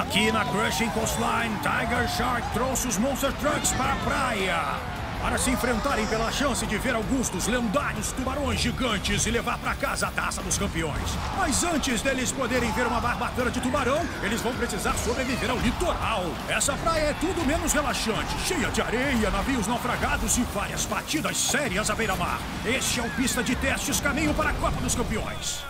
Aqui na Crushing Coastline, Tiger Shark trouxe os Monster Trucks para a praia para se enfrentarem pela chance de ver alguns dos lendários tubarões gigantes e levar para casa a Taça dos Campeões. Mas antes deles poderem ver uma barbatana de tubarão, eles vão precisar sobreviver ao litoral. Essa praia é tudo menos relaxante, cheia de areia, navios naufragados e várias batidas sérias à beira-mar. Este é o Pista de Testes, caminho para a Copa dos Campeões.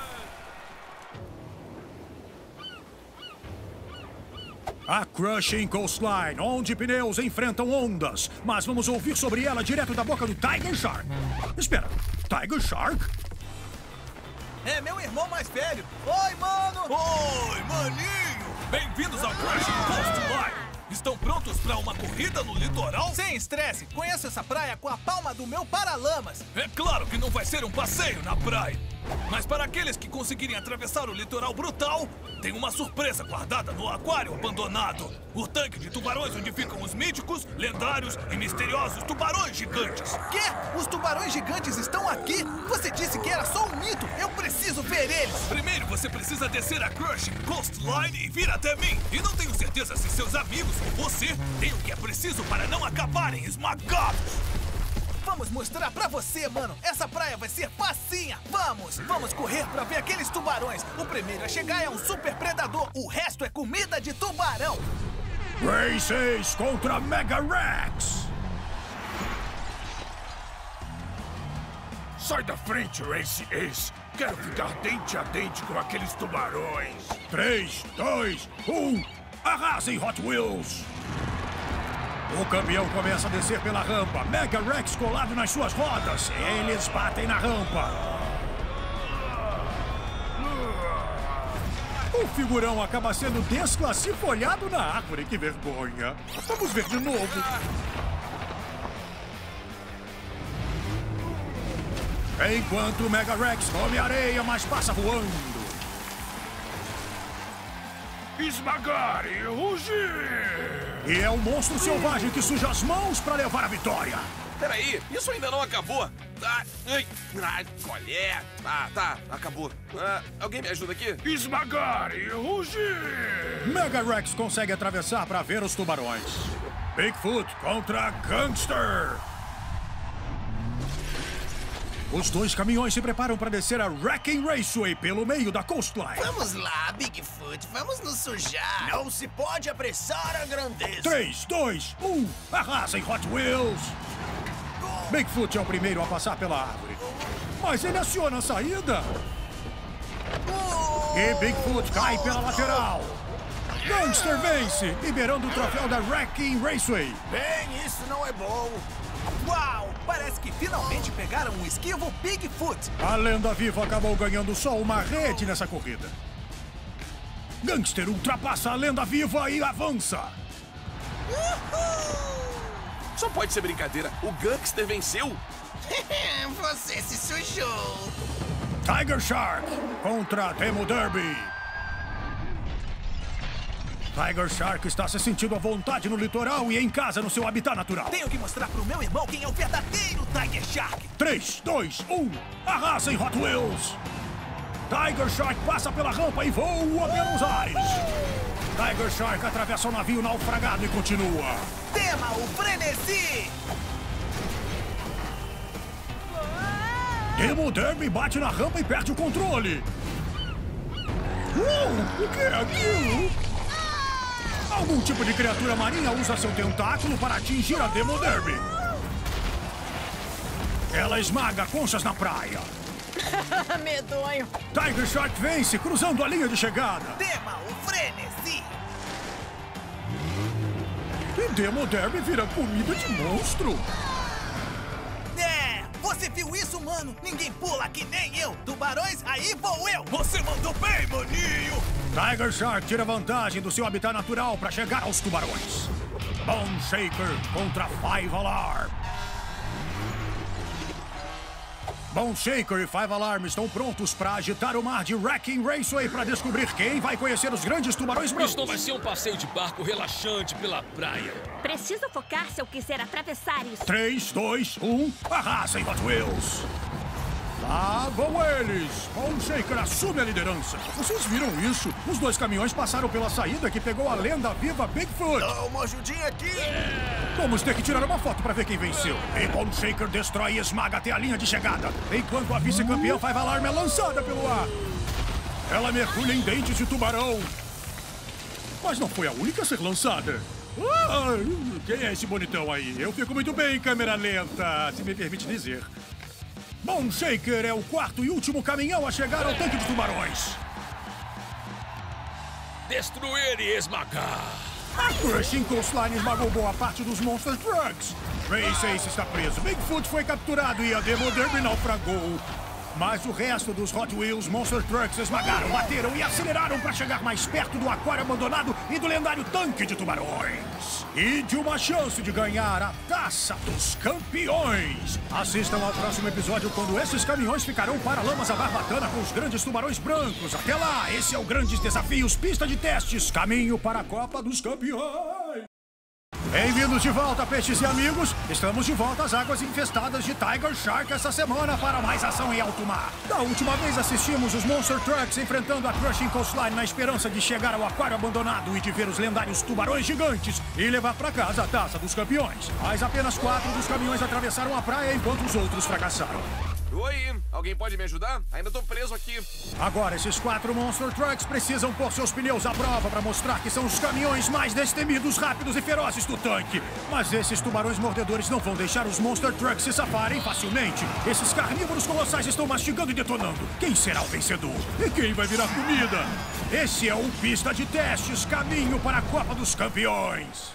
A Crushing Coastline, onde pneus enfrentam ondas. Mas vamos ouvir sobre ela direto da boca do Tiger Shark. Espera, Tiger Shark? É meu irmão mais velho. Oi, mano! Oi, maninho! Bem-vindos ao Crushing Coastline! Estão prontos para uma corrida no litoral? Sem estresse, conheço essa praia com a palma do meu paralamas. É claro que não vai ser um passeio na praia. Mas para aqueles que conseguirem atravessar o litoral brutal, tem uma surpresa guardada no aquário abandonado. O tanque de tubarões onde ficam os míticos, lendários e misteriosos tubarões gigantes. Quê? Os tubarões gigantes estão aqui? Você disse que era só um mito. Eu preciso ver eles. Primeiro você precisa descer a Crushing Coastline e vir até mim. E não tenho certeza se seus amigos ou você têm o que é preciso para não acabarem esmagados. Vamos mostrar pra você, mano. Essa praia vai ser facinha. Vamos correr pra ver aqueles tubarões. O primeiro a chegar é um super predador. O resto é comida de tubarão. Race contra Mega Rex. Sai da frente, Race Ace. Quero ficar dente a dente com aqueles tubarões. 3, 2, 1. Arrasem, Hot Wheels. O campeão começa a descer pela rampa. Mega Rex colado nas suas rodas. Eles batem na rampa. O figurão acaba sendo desclassifolhado na árvore. Que vergonha. Vamos ver de novo. Enquanto o Mega Rex come areia, mas passa voando. Esmagar e rugir! E é um monstro selvagem que suja as mãos para levar a vitória. Peraí, isso ainda não acabou. Colher. Tá, acabou. Alguém me ajuda aqui? Esmagar e rugir! Mega Rex consegue atravessar para ver os tubarões. Bigfoot contra Gangster. Os dois caminhões se preparam para descer a Wrecking Raceway pelo meio da coastline. Vamos lá, Bigfoot, vamos nos sujar. Não se pode apressar a grandeza. 3, 2, 1, arrasem, Hot Wheels. Bigfoot é o primeiro a passar pela árvore. Mas ele aciona a saída. E Bigfoot cai pela lateral. Gangster vence, liberando o troféu da Wrecking Raceway. Bem, isso não é bom. Uau! Parece que finalmente pegaram um esquivo Bigfoot. A lenda viva acabou ganhando só uma rede nessa corrida. Gangster ultrapassa a lenda viva e avança. Só pode ser brincadeira. O Gangster venceu? Você se sujou. Tiger Shark contra Demo Derby. Tiger Shark está se sentindo à vontade no litoral e em casa no seu habitat natural. Tenho que mostrar pro meu irmão quem é o verdadeiro Tiger Shark. 3, 2, 1, arrasem, Hot Wheels. Tiger Shark passa pela rampa e voa pelos ares. Tiger Shark atravessa o navio naufragado e continua. Tema o frenesi. Demo Derby bate na rampa e perde o controle. O que é aquilo? Algum tipo de criatura marinha usa seu tentáculo para atingir a Demo Derby. Ela esmaga conchas na praia. Medonho. Tiger Shark vence, cruzando a linha de chegada. Tema o frenesi. E Demo Derby vira comida de monstro. Você viu isso, mano? Ninguém pula que nem eu. Tubarões, aí vou eu. Você mandou bem, maninho. Tiger Shark tira vantagem do seu habitat natural para chegar aos tubarões. Bone Shaker contra Five Alarm. Bone Shaker e Five Alarm estão prontos para agitar o mar de Wrecking Raceway para descobrir quem vai conhecer os grandes tubarões brancos. Isso não vai ser um passeio de barco relaxante pela praia. Preciso focar se eu quiser atravessar isso. 3, 2, 1, arrasem, Hot Wheels. Lá vão eles! Bone Shaker assume a liderança. Vocês viram isso? Os dois caminhões passaram pela saída que pegou a lenda viva Bigfoot. Dá uma ajudinha aqui. Vamos ter que tirar uma foto pra ver quem venceu. E Bone Shaker destrói e esmaga até a linha de chegada, enquanto a vice-campeã Five Alarm é lançada pelo ar. Ela mergulha em dentes de tubarão. Mas não foi a única a ser lançada. Quem é esse bonitão aí? Eu fico muito bem em câmera lenta, se me permite dizer. Bone Shaker é o quarto e último caminhão a chegar ao tanque de tubarões. Destruir e esmagar. A Crushing Coastline esmagou boa parte dos Monster Trucks. Race Ace está preso, Bigfoot foi capturado e a Demo Derby naufragou. Mas o resto dos Hot Wheels Monster Trucks esmagaram, bateram e aceleraram para chegar mais perto do aquário abandonado e do lendário tanque de tubarões. E de uma chance de ganhar a Taça dos Campeões. Assistam ao próximo episódio quando esses caminhões ficarão paralamas a barbatana com os grandes tubarões brancos. Até lá, esse é o Grandes Desafios Pista de Testes, caminho para a Copa dos Campeões. Bem-vindos de volta, peixes e amigos. Estamos de volta às águas infestadas de Tiger Shark essa semana para mais ação em alto mar. Da última vez assistimos os Monster Trucks enfrentando a Crushing Coastline na esperança de chegar ao aquário abandonado e de ver os lendários tubarões gigantes e levar para casa a Taça dos Campeões. Mas apenas 4 dos caminhões atravessaram a praia enquanto os outros fracassaram. Oi, alguém pode me ajudar? Ainda tô preso aqui. Agora, esses 4 Monster Trucks precisam pôr seus pneus à prova para mostrar que são os caminhões mais destemidos, rápidos e ferozes do tanque. Mas esses tubarões mordedores não vão deixar os Monster Trucks se safarem facilmente. Esses carnívoros colossais estão mastigando e detonando. Quem será o vencedor? E quem vai virar comida? Esse é o Pista de Testes, caminho para a Copa dos Campeões.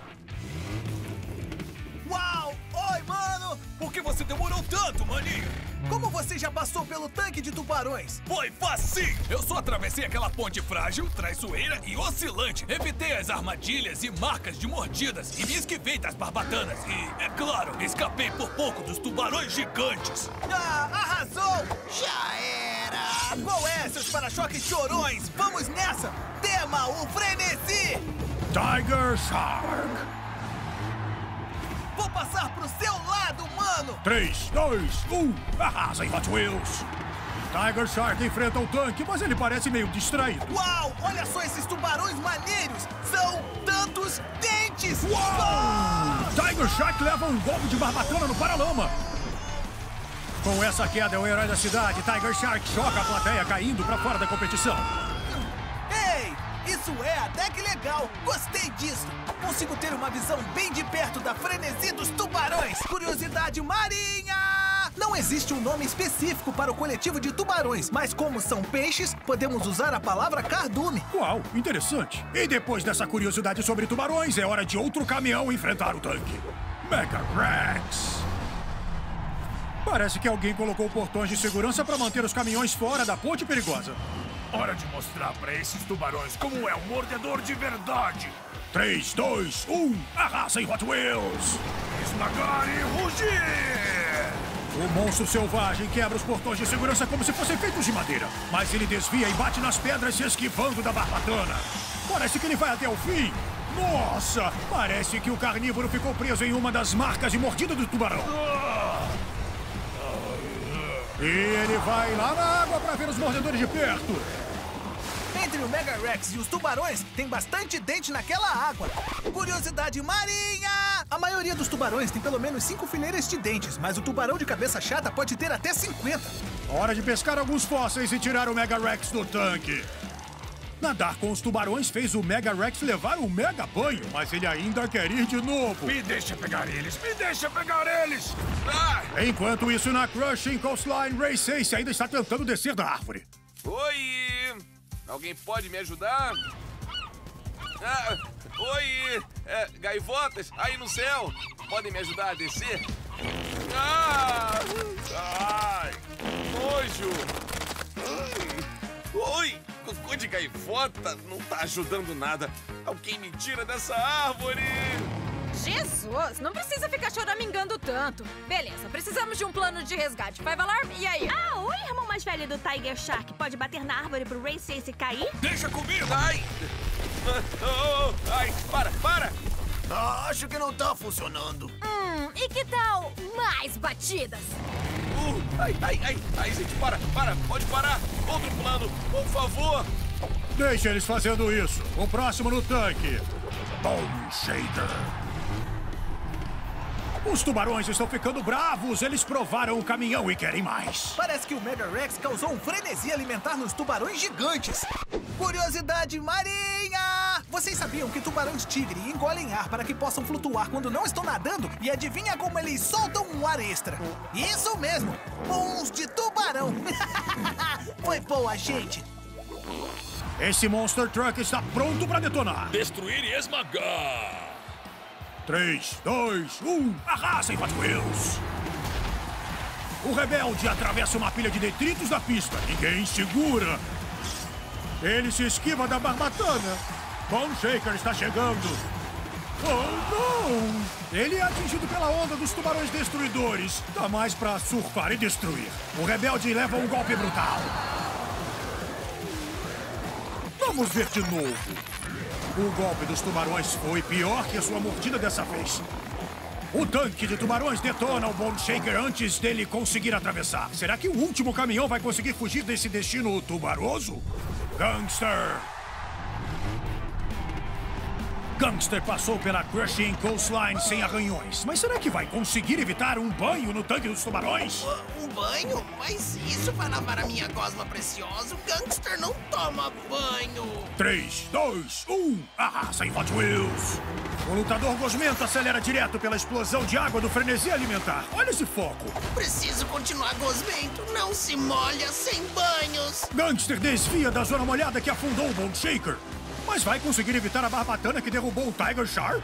Uau! Oi, mano! Por que você demorou tanto, maninho? Como você já passou pelo tanque de tubarões? Foi facinho! Eu só atravessei aquela ponte frágil, traiçoeira e oscilante. Evitei as armadilhas e marcas de mordidas e me esquivei das barbatanas. E, é claro, escapei por pouco dos tubarões gigantes. Ah, arrasou! Já era. Qual é, seus para-choques chorões? Vamos nessa! Tema o frenesi! Tiger Shark. Vou passar pro seu lado, mano! 3, 2, 1, arrasa em Hot Wheels. Tiger Shark enfrenta o tanque, mas ele parece meio distraído. Uau! Olha só esses tubarões maneiros! São tantos dentes! Uau! Tiger Shark leva um golpe de barbatana no paralama. Com essa queda, é o herói da cidade. Tiger Shark choca a plateia, caindo pra fora da competição. Ei! Isso é até que legal! Gostei disso! Consigo ter uma visão bem de perto da frenesi dos tubarões! Curiosidade marinha! Não existe um nome específico para o coletivo de tubarões, mas como são peixes, podemos usar a palavra cardume. Uau, interessante. E depois dessa curiosidade sobre tubarões, é hora de outro caminhão enfrentar o tanque. Mega Rex! Parece que alguém colocou portões de segurança para manter os caminhões fora da ponte perigosa. Hora de mostrar pra esses tubarões como é um mordedor de verdade. 3, 2, 1, arrasa em Hot Wheels! Esmagar e rugir! O monstro selvagem quebra os portões de segurança como se fossem feitos de madeira. Mas ele desvia e bate nas pedras, se esquivando da barbatana. Parece que ele vai até o fim. Nossa! Parece que o carnívoro ficou preso em uma das marcas de mordida do tubarão. E ele vai lá na água para ver os mordedores de perto. Entre o Mega Rex e os tubarões, tem bastante dente naquela água. Curiosidade marinha! A maioria dos tubarões tem pelo menos 5 fileiras de dentes, mas o tubarão de cabeça chata pode ter até 50. Hora de pescar alguns fósseis e tirar o Mega Rex do tanque. Nadar com os tubarões fez o Mega Rex levar um mega banho, mas ele ainda quer ir de novo. Me deixa pegar eles! Me deixa pegar eles! Ah! Enquanto isso, na Crushing Coastline, Race Ace ainda está tentando descer da árvore. Oi! Alguém pode me ajudar? Ah, oi! Gaivotas, aí no céu! Podem me ajudar a descer? Ah! Ai! Nojo! Oi! Cocô de gaivota não tá ajudando nada. Alguém me tira dessa árvore! Jesus, não precisa ficar choramingando tanto. Beleza, precisamos de um plano de resgate. Five Alarm, e aí? Ah, o irmão mais velho do Tiger Shark pode bater na árvore pro Race Ace cair? Deixa comigo! Ai! Ai, para! Acho que não tá funcionando. E que tal mais batidas? Ai, gente, para, pode parar. Outro plano, por favor. Deixa eles fazendo isso. O próximo no tanque. Bone Shaker. Os tubarões estão ficando bravos. Eles provaram o caminhão e querem mais. Parece que o Mega Rex causou um frenesi alimentar nos tubarões gigantes. Curiosidade marinha! Vocês sabiam que tubarões tigre engolem ar para que possam flutuar quando não estão nadando? E adivinha como eles soltam um ar extra? Isso mesmo! Puns de tubarão! Foi boa, gente! Esse Monster Truck está pronto para detonar. Destruir e esmagar. 3, 2, 1, arrasem, Hot Wheels! O rebelde atravessa uma pilha de detritos da pista. Ninguém segura. Ele se esquiva da barbatana. Bone Shaker está chegando. Oh, não! Ele é atingido pela onda dos tubarões destruidores. Dá mais pra surfar e destruir. O rebelde leva um golpe brutal. Vamos ver de novo. O golpe dos tubarões foi pior que a sua mordida dessa vez. O tanque de tubarões detona o Bone Shaker antes dele conseguir atravessar. Será que o último caminhão vai conseguir fugir desse destino tubaroso? Gangster! Gangster passou pela Crushing Coastline sem arranhões. Mas será que vai conseguir evitar um banho no tanque dos tubarões? Um banho? Mas isso vai lavar a minha gosma preciosa. O Gangster não toma banho. 3, 2, 1, arrasa em Hot Wheels! O lutador gosmento acelera direto pela explosão de água do frenesi alimentar. Olha esse foco! Preciso continuar gosmento. Não se molha sem banhos. Gangster desvia da zona molhada que afundou o Bone Shaker. Mas vai conseguir evitar a barbatana que derrubou o Tiger Shark?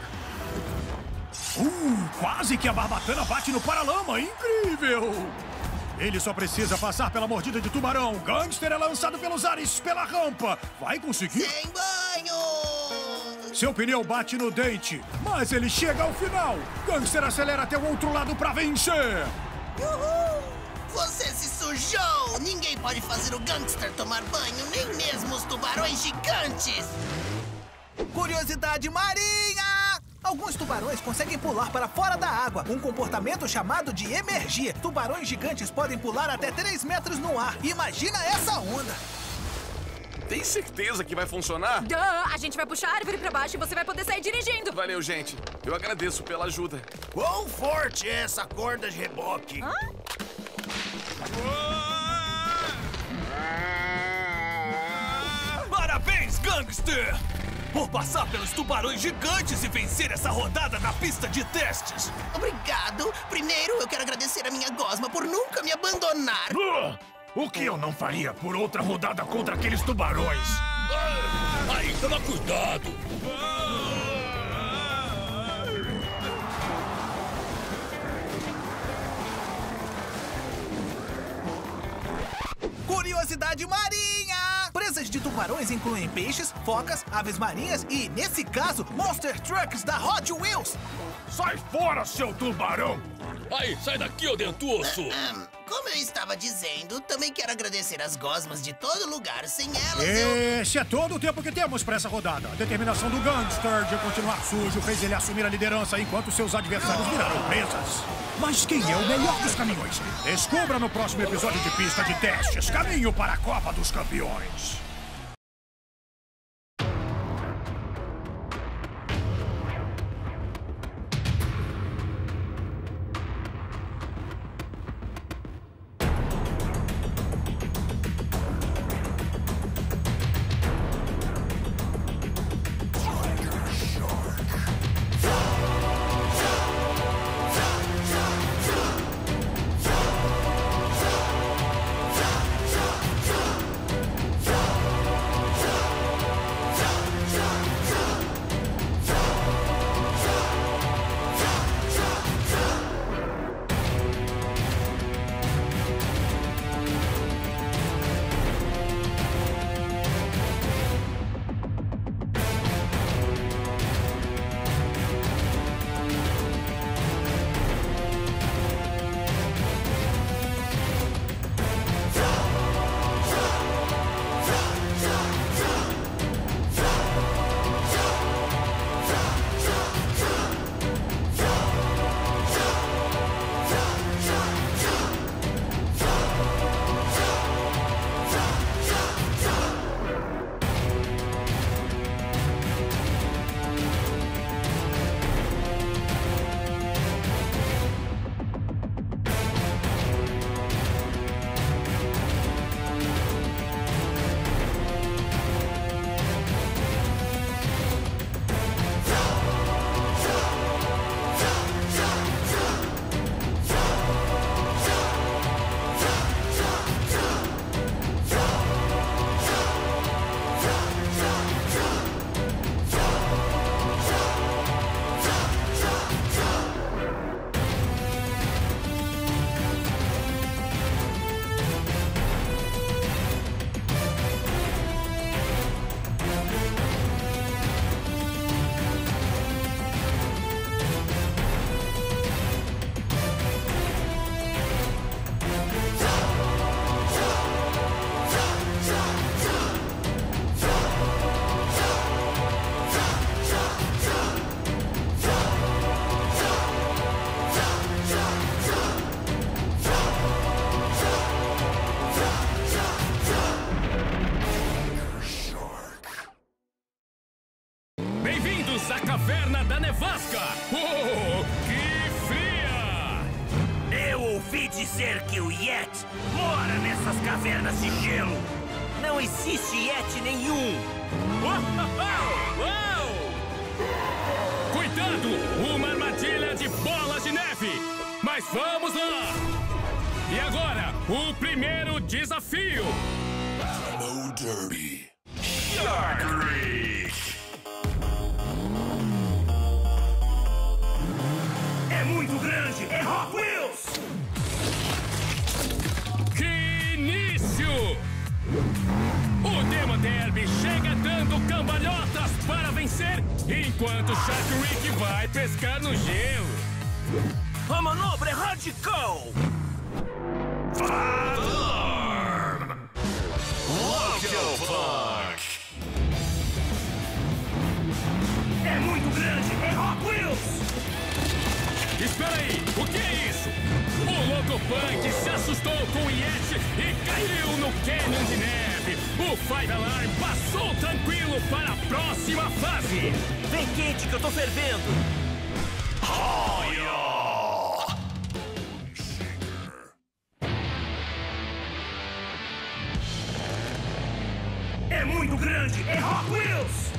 Quase que a barbatana bate no paralama. Incrível! Ele só precisa passar pela mordida de tubarão. Gangster é lançado pelos ares, pela rampa. Vai conseguir? Sem banho! Seu pneu bate no dente, mas ele chega ao final. Gangster acelera até o outro lado pra vencer. Uhul! Você se sujou! Ninguém pode fazer o Gangster tomar banho, nem mesmo os tubarões gigantes! Curiosidade marinha! Alguns tubarões conseguem pular para fora da água, um comportamento chamado de emergir. Tubarões gigantes podem pular até 3 metros no ar. Imagina essa onda! Tem certeza que vai funcionar? A gente vai puxar a árvore pra baixo e você vai poder sair dirigindo. Valeu, gente. Eu agradeço pela ajuda. Quão forte é essa corda de reboque? Hã? Parabéns, Gangster! Por passar pelos tubarões gigantes e vencer essa rodada na pista de testes. Obrigado. Primeiro, eu quero agradecer a minha gosma por nunca me abandonar. O que eu não faria por outra rodada contra aqueles tubarões? Aí, toma cuidado. Curiosidade marinha! Presas de tubarões incluem peixes, focas, aves marinhas e, nesse caso, Monster Trucks da Hot Wheels. Sai fora, seu tubarão! Aí, sai daqui, ô dentuço. Como eu estava dizendo, também quero agradecer as gosmas de todo lugar. Sem elas, Esse é todo o tempo que temos para essa rodada. A determinação do Gangster de continuar sujo fez ele assumir a liderança enquanto seus adversários viraram presas. Mas quem é o melhor dos caminhões? Descubra no próximo episódio de Pista de Testes. Caminho para a Copa dos Campeões. Bem-vindos à caverna da nevasca! Oh, que fria! Eu ouvi dizer que o Yeti mora nessas cavernas de gelo. Não existe Yeti nenhum. Uau! Cuidado! Uma armadilha de bolas de neve! Mas vamos lá! E agora, o primeiro desafio! Demo Derby. Shark Week! É muito grande! É Hot Wheels! Que início! O Demo Derby chega dando cambalhotas para vencer, enquanto Shark Week vai pescar no gelo. A manobra é radical! Alarm! Local Punch! É muito grande! É Hot Wheels! Espera aí, o que é isso? O Loco Punk se assustou com o Yeti e caiu no Canyon de neve. O Five Alarm passou tranquilo para a próxima fase. Vem quente que eu tô fervendo! É muito grande! É Hot Wheels!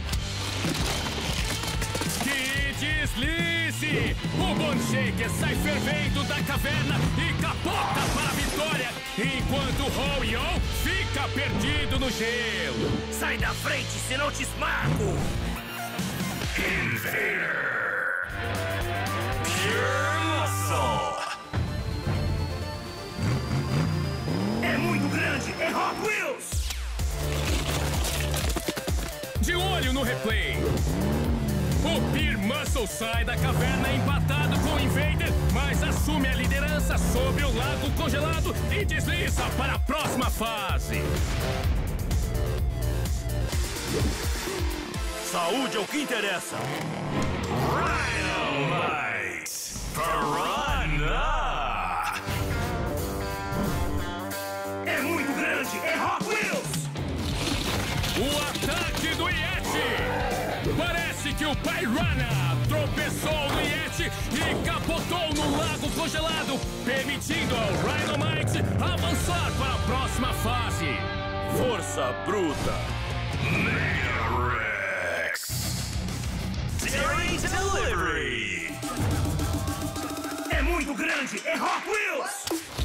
Que deslize! O Bone Shaker sai fervendo da caverna e capota para a vitória, enquanto o Ho-Yo fica perdido no gelo. Sai da frente, senão te esmago! Invader! Pure Muscle! É muito grande! É Hot Wheels! De olho no replay. O Pure Muscle sai da caverna empatado com o Invader, mas assume a liderança sobre o lago congelado e desliza para a próxima fase. Saúde é o que interessa! Rhinomite! Piranha! É muito grande! É Hot Wheels! O ataque do Yeti! Parece que o Piranha tropeçou no Yeti e capotou no lago congelado, permitindo ao Rhinomite avançar para a próxima fase. Força bruta! Mega Rex! Daring Delivery! É muito grande! É Hot Wheels!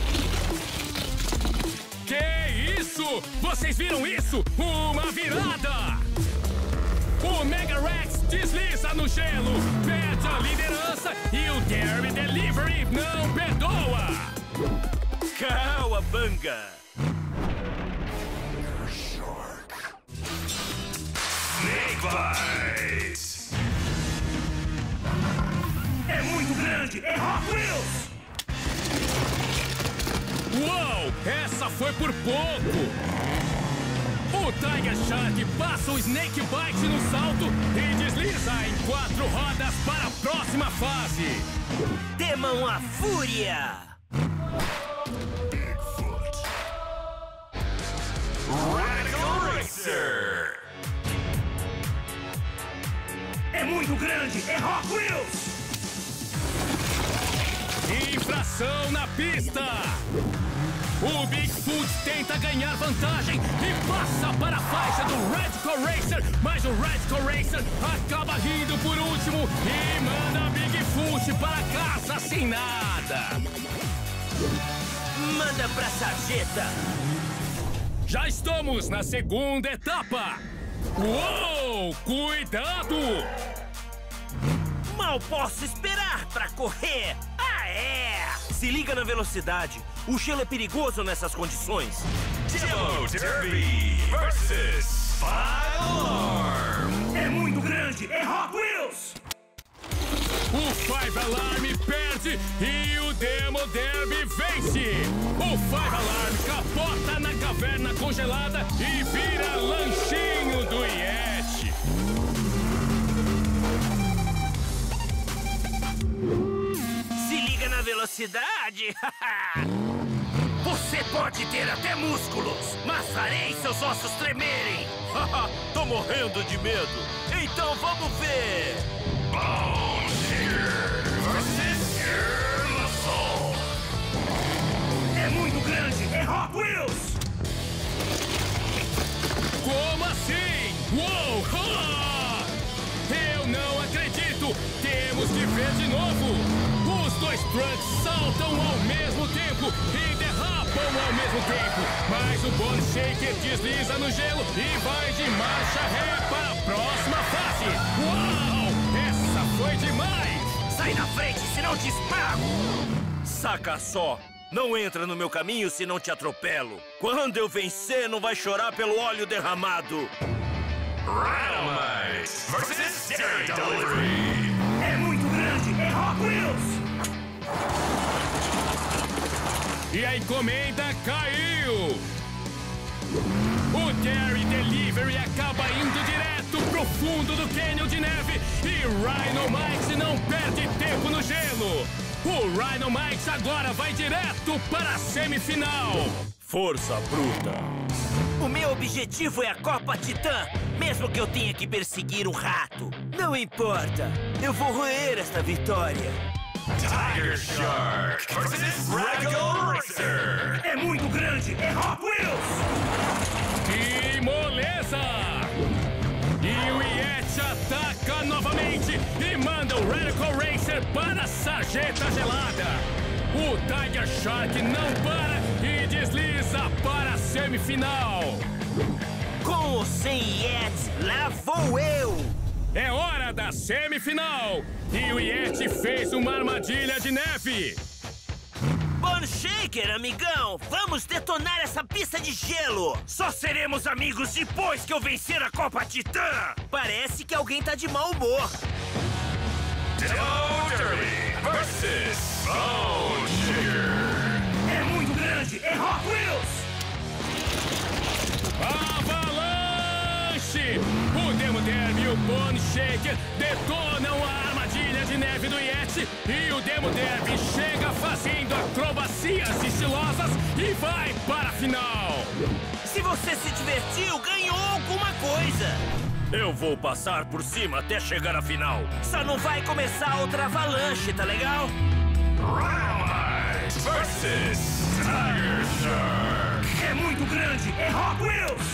Que isso? Vocês viram isso? Uma virada! O Mega Rex desliza no gelo, perde a liderança e o Daring Delivery não perdoa! Cowabunga! Snake Bite! É muito grande! É Hot Wheels! Uou! Essa foi por pouco! O Tiger Shark passa o Snake Bite no salto e desliza em 4 rodas para a próxima fase. Temam a fúria! Bigfoot! Radical Racer! É muito grande! É Hot Wheels! Infração na pista! O Bigfoot tenta ganhar vantagem e passa para a faixa do Radical Racer, mas o Radical Racer acaba rindo por último e manda Bigfoot para casa sem nada. Manda pra sarjeta! Já estamos na segunda etapa. Uou! Cuidado! Mal posso esperar pra correr! Ah, é! Se liga na velocidade. O gelo é perigoso nessas condições. Demo Derby versus Five Alarm! É muito grande! É Hot Wheels! O Five Alarm perde e o Demo Derby vence! O Five Alarm capota na caverna congelada e vira lanchinho do Yeti! Se liga na velocidade! Você pode ter até músculos, mas farei seus ossos tremerem! Tô morrendo de medo! Então vamos ver! Hot Wheels! Como assim? Uou! Ha! Eu não acredito! Temos que ver de novo! Os dois trucks saltam ao mesmo tempo e derrapam ao mesmo tempo. Mas o Bone Shaker desliza no gelo e vai de marcha ré para a próxima fase. Uau! Essa foi demais! Sai da frente, senão te esmago! Saca só! Não entra no meu caminho se não te atropelo. Quando eu vencer, não vai chorar pelo óleo derramado. Rhinomite versus Dairy Delivery. É muito grande, é Hot Wheels! E a encomenda caiu! O Dairy Delivery acaba indo direto pro fundo do Canyon de neve e Rhinomite não perde tempo no gelo! O Rhinomite agora vai direto para a semifinal! Força bruta! O meu objetivo é a Copa Titã, mesmo que eu tenha que perseguir um rato. Não importa, eu vou roer esta vitória. Tiger Shark versus Radical Racer. É muito grande, é Hot Wheels! Que moleza! E o Yeti ataca novamente e manda o Radical Racer para a sarjeta gelada. O Tiger Shark não para e desliza para a semifinal. Com ou sem Yeti, lá vou eu! É hora da semifinal! E o Yeti fez uma armadilha de neve! Bone Shaker, amigão! Vamos detonar essa pista de gelo! Só seremos amigos depois que eu vencer a Copa Titã! Parece que alguém tá de mau humor. Demo Derby versus Bone Shaker. É muito grande, é Hot Wheels! Avalanche! O Demo Derby e o Bone Shaker detonam a armadilha de neve do Yeti e o Demo Derby chega fazendo acrobacias estilosas e vai para a final! Se você se divertiu, ganhou alguma coisa! Eu vou passar por cima até chegar à final. Só não vai começar outra avalanche, tá legal? Rhinomite versus Tiger Shark. É muito grande, é Hot Wheels!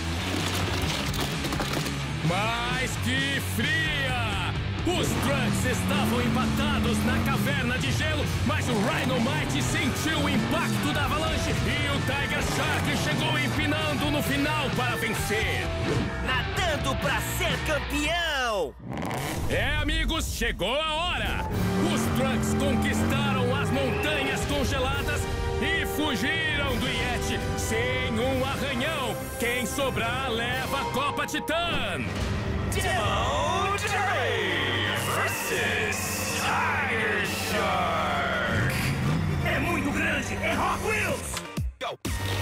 Mas que fria! Os trucks estavam empatados na caverna de gelo, mas o Rhinomite sentiu o impacto da avalanche e o Tiger Shark chegou empinando no final para vencer. Nadando para ser campeão! É, amigos, chegou a hora! Os trucks conquistaram as montanhas congeladas e fugiram do Yeti sem um arranhão. Quem sobrar leva a Copa Titã! Demo Derby versus Tiger Shark. É muito grande, é Hot Wheels! Go.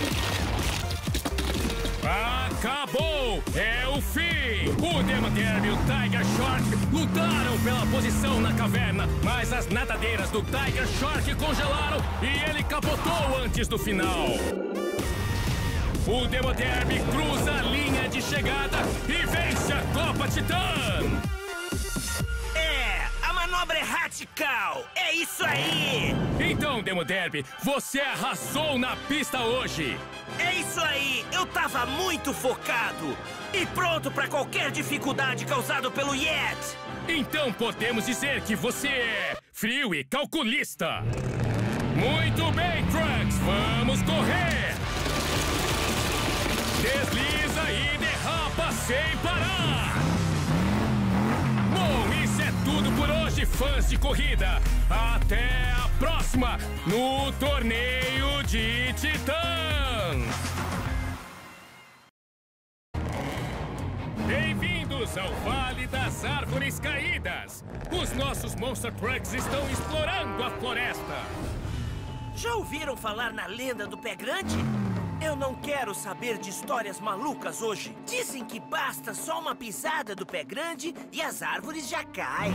Acabou! É o fim! O Demo Derby e o Tiger Shark lutaram pela posição na caverna, mas as nadadeiras do Tiger Shark congelaram e ele capotou antes do final. O Demo Derby cruza a linha de chegada e vence a Copa Titã! É, a manobra é radical! É isso aí! Então, Demo Derby, você arrasou na pista hoje! É isso aí! Eu tava muito focado! E pronto pra qualquer dificuldade causada pelo Yeti! Então podemos dizer que você é frio e calculista! Muito bem, Trucks! Vamos correr! Desliza e derrapa sem parar! Bom, isso é tudo por hoje, fãs de corrida! Até a próxima no Torneio de Titãs! Bem-vindos ao Vale das Árvores Caídas! Os nossos Monster Trucks estão explorando a floresta! Já ouviram falar na lenda do Pé Grande? Eu não quero saber de histórias malucas hoje. Dizem que basta só uma pisada do Pé Grande e as árvores já caem.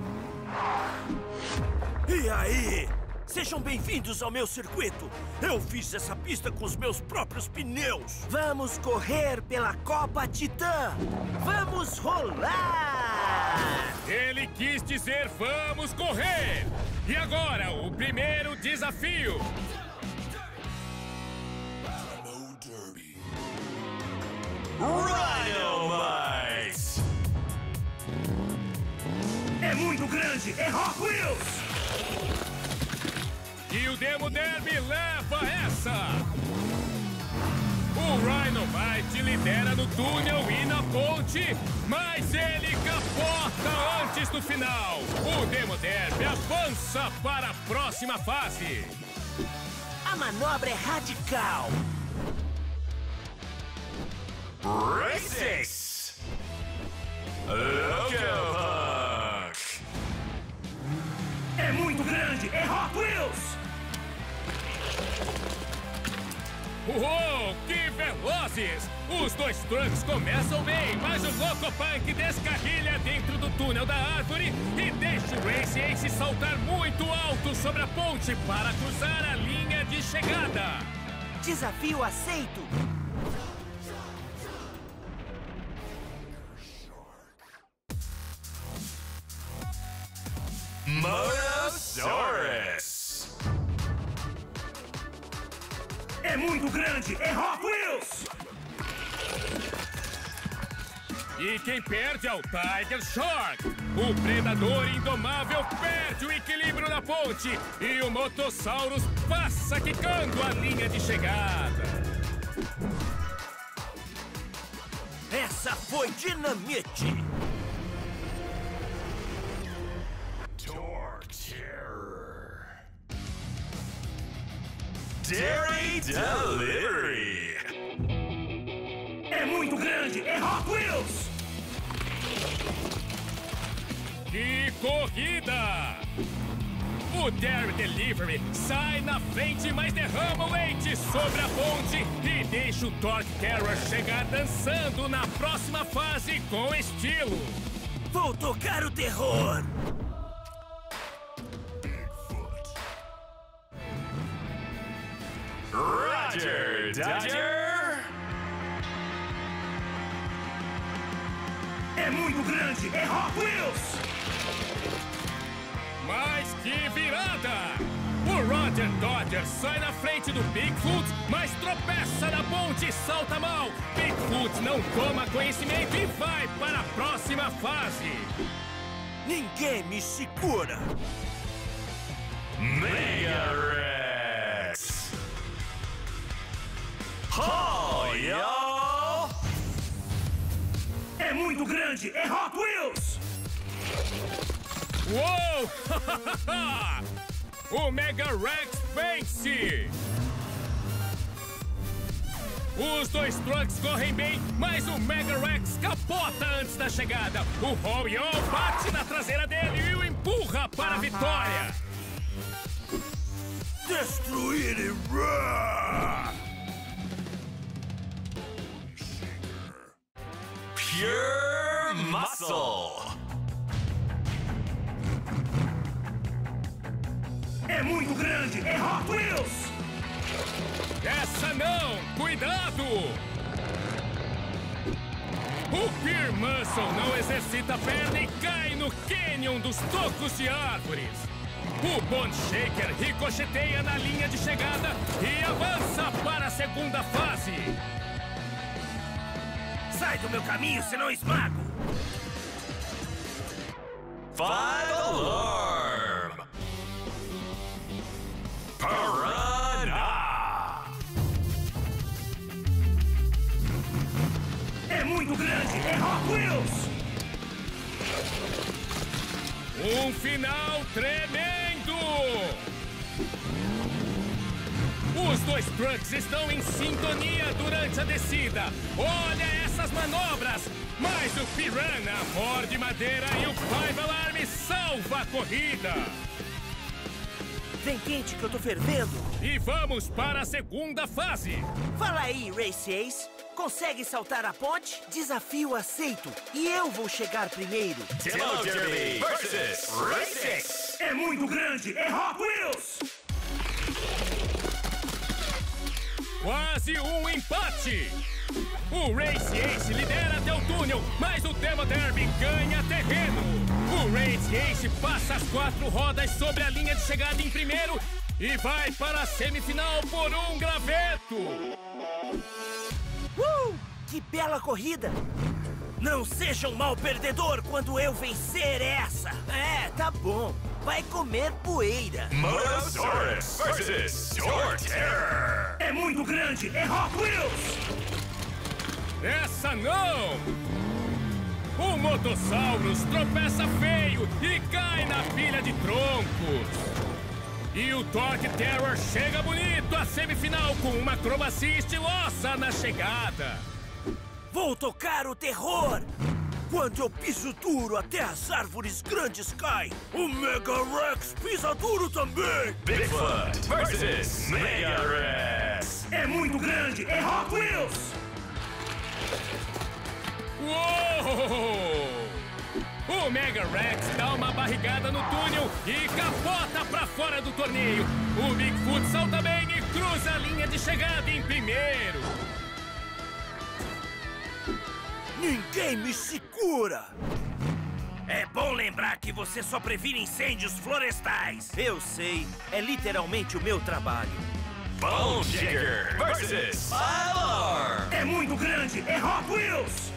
E aí? Sejam bem-vindos ao meu circuito. Eu fiz essa pista com os meus próprios pneus. Vamos correr pela Copa Titã. Vamos rolar! Ele quis dizer vamos correr! E agora, o primeiro desafio. Rhinomite! É muito grande, é Hot Wheels! E o Demo Derby leva essa! O Rhinomite lidera no túnel e na ponte, mas ele capota antes do final. O Demo Derby avança para a próxima fase. A manobra é radical. Race! Locopunk! É muito grande, é Hot Wheels! Uou, que velozes! Os dois trucks começam bem, mas o Locopunk descarrilha dentro do túnel da árvore e deixa o Race Ace saltar muito alto sobre a ponte para cruzar a linha de chegada. Desafio aceito! Motosaurus! É muito grande, é Hot Wheels! E quem perde é o Tiger Shark. O predador indomável perde o equilíbrio na ponte e o Motosaurus passa quicando a linha de chegada. Essa foi dinamite! Torque Terror! Dairy Delivery! É muito grande, é Hot Wheels! Que corrida! O Dairy Delivery sai na frente, mas derrama o leite sobre a ponte e deixa o Torque Terror chegar dançando na próxima fase com estilo. Vou tocar o terror! Roger Dodger! É muito grande, é Hot Wheels! Mas que virada! O Roger Dodger sai na frente do Bigfoot, mas tropeça na ponte e salta mal. Bigfoot não toma conhecimento e vai para a próxima fase. Ninguém me segura! Mega Rex! Oh, y'all! É muito grande, é Hot Wheels! Uou! O Mega Rex vence! Os dois trucks correm bem, mas o Mega Rex capota antes da chegada. O Ho-Yo bate na traseira dele e o empurra para a vitória. Destruir e run! Pure Muscle! É muito grande, é Hot Wheels! Essa não! Cuidado! O Pure Muscle não exercita a perna e cai no cânion dos tocos de árvores. O Bone Shaker ricocheteia na linha de chegada e avança para a segunda fase. Sai do meu caminho, senão esmago! Final Alarm! Piranha! É muito grande, é Hot Wheels! Um final tremendo! Os dois trucks estão em sintonia durante a descida. Olha essas manobras! Mas o Piranha morde madeira e o Five Alarm salva a corrida. Vem quente que eu tô fervendo. E vamos para a segunda fase. Fala aí, Race Ace. Consegue saltar a ponte? Desafio aceito. E eu vou chegar primeiro. Demo Derby versus Race Ace! É muito grande, é Hot Wheels! Quase um empate! O Race Ace lidera até o túnel, mas o Demo Derby ganha terreno. O Race Ace passa as 4 rodas sobre a linha de chegada em primeiro e vai para a semifinal por um graveto. Que bela corrida! Não seja um mau perdedor quando eu vencer essa! É, tá bom. Vai comer poeira. Motosaurus versus Your Terror. É muito grande, é Hot Wheels! Essa não! O Motosaurus tropeça feio e cai na pilha de troncos. E o Torque Terror chega bonito à semifinal com uma acrobacia estilosa na chegada. Vou tocar o terror! Quando eu piso duro até as árvores grandes caem, o Mega Rex pisa duro também! Bigfoot versus Mega Rex. É muito grande, é Hot Wheels! Uou! O Mega Rex dá uma barrigada no túnel e capota pra fora do torneio. O Bigfoot salta bem e cruza a linha de chegada em primeiro. Ninguém me segura! É bom lembrar que você só previne incêndios florestais. Eu sei, é literalmente o meu trabalho. Bone Shaker versus Five-Arm. É muito grande, é Hot Wheels!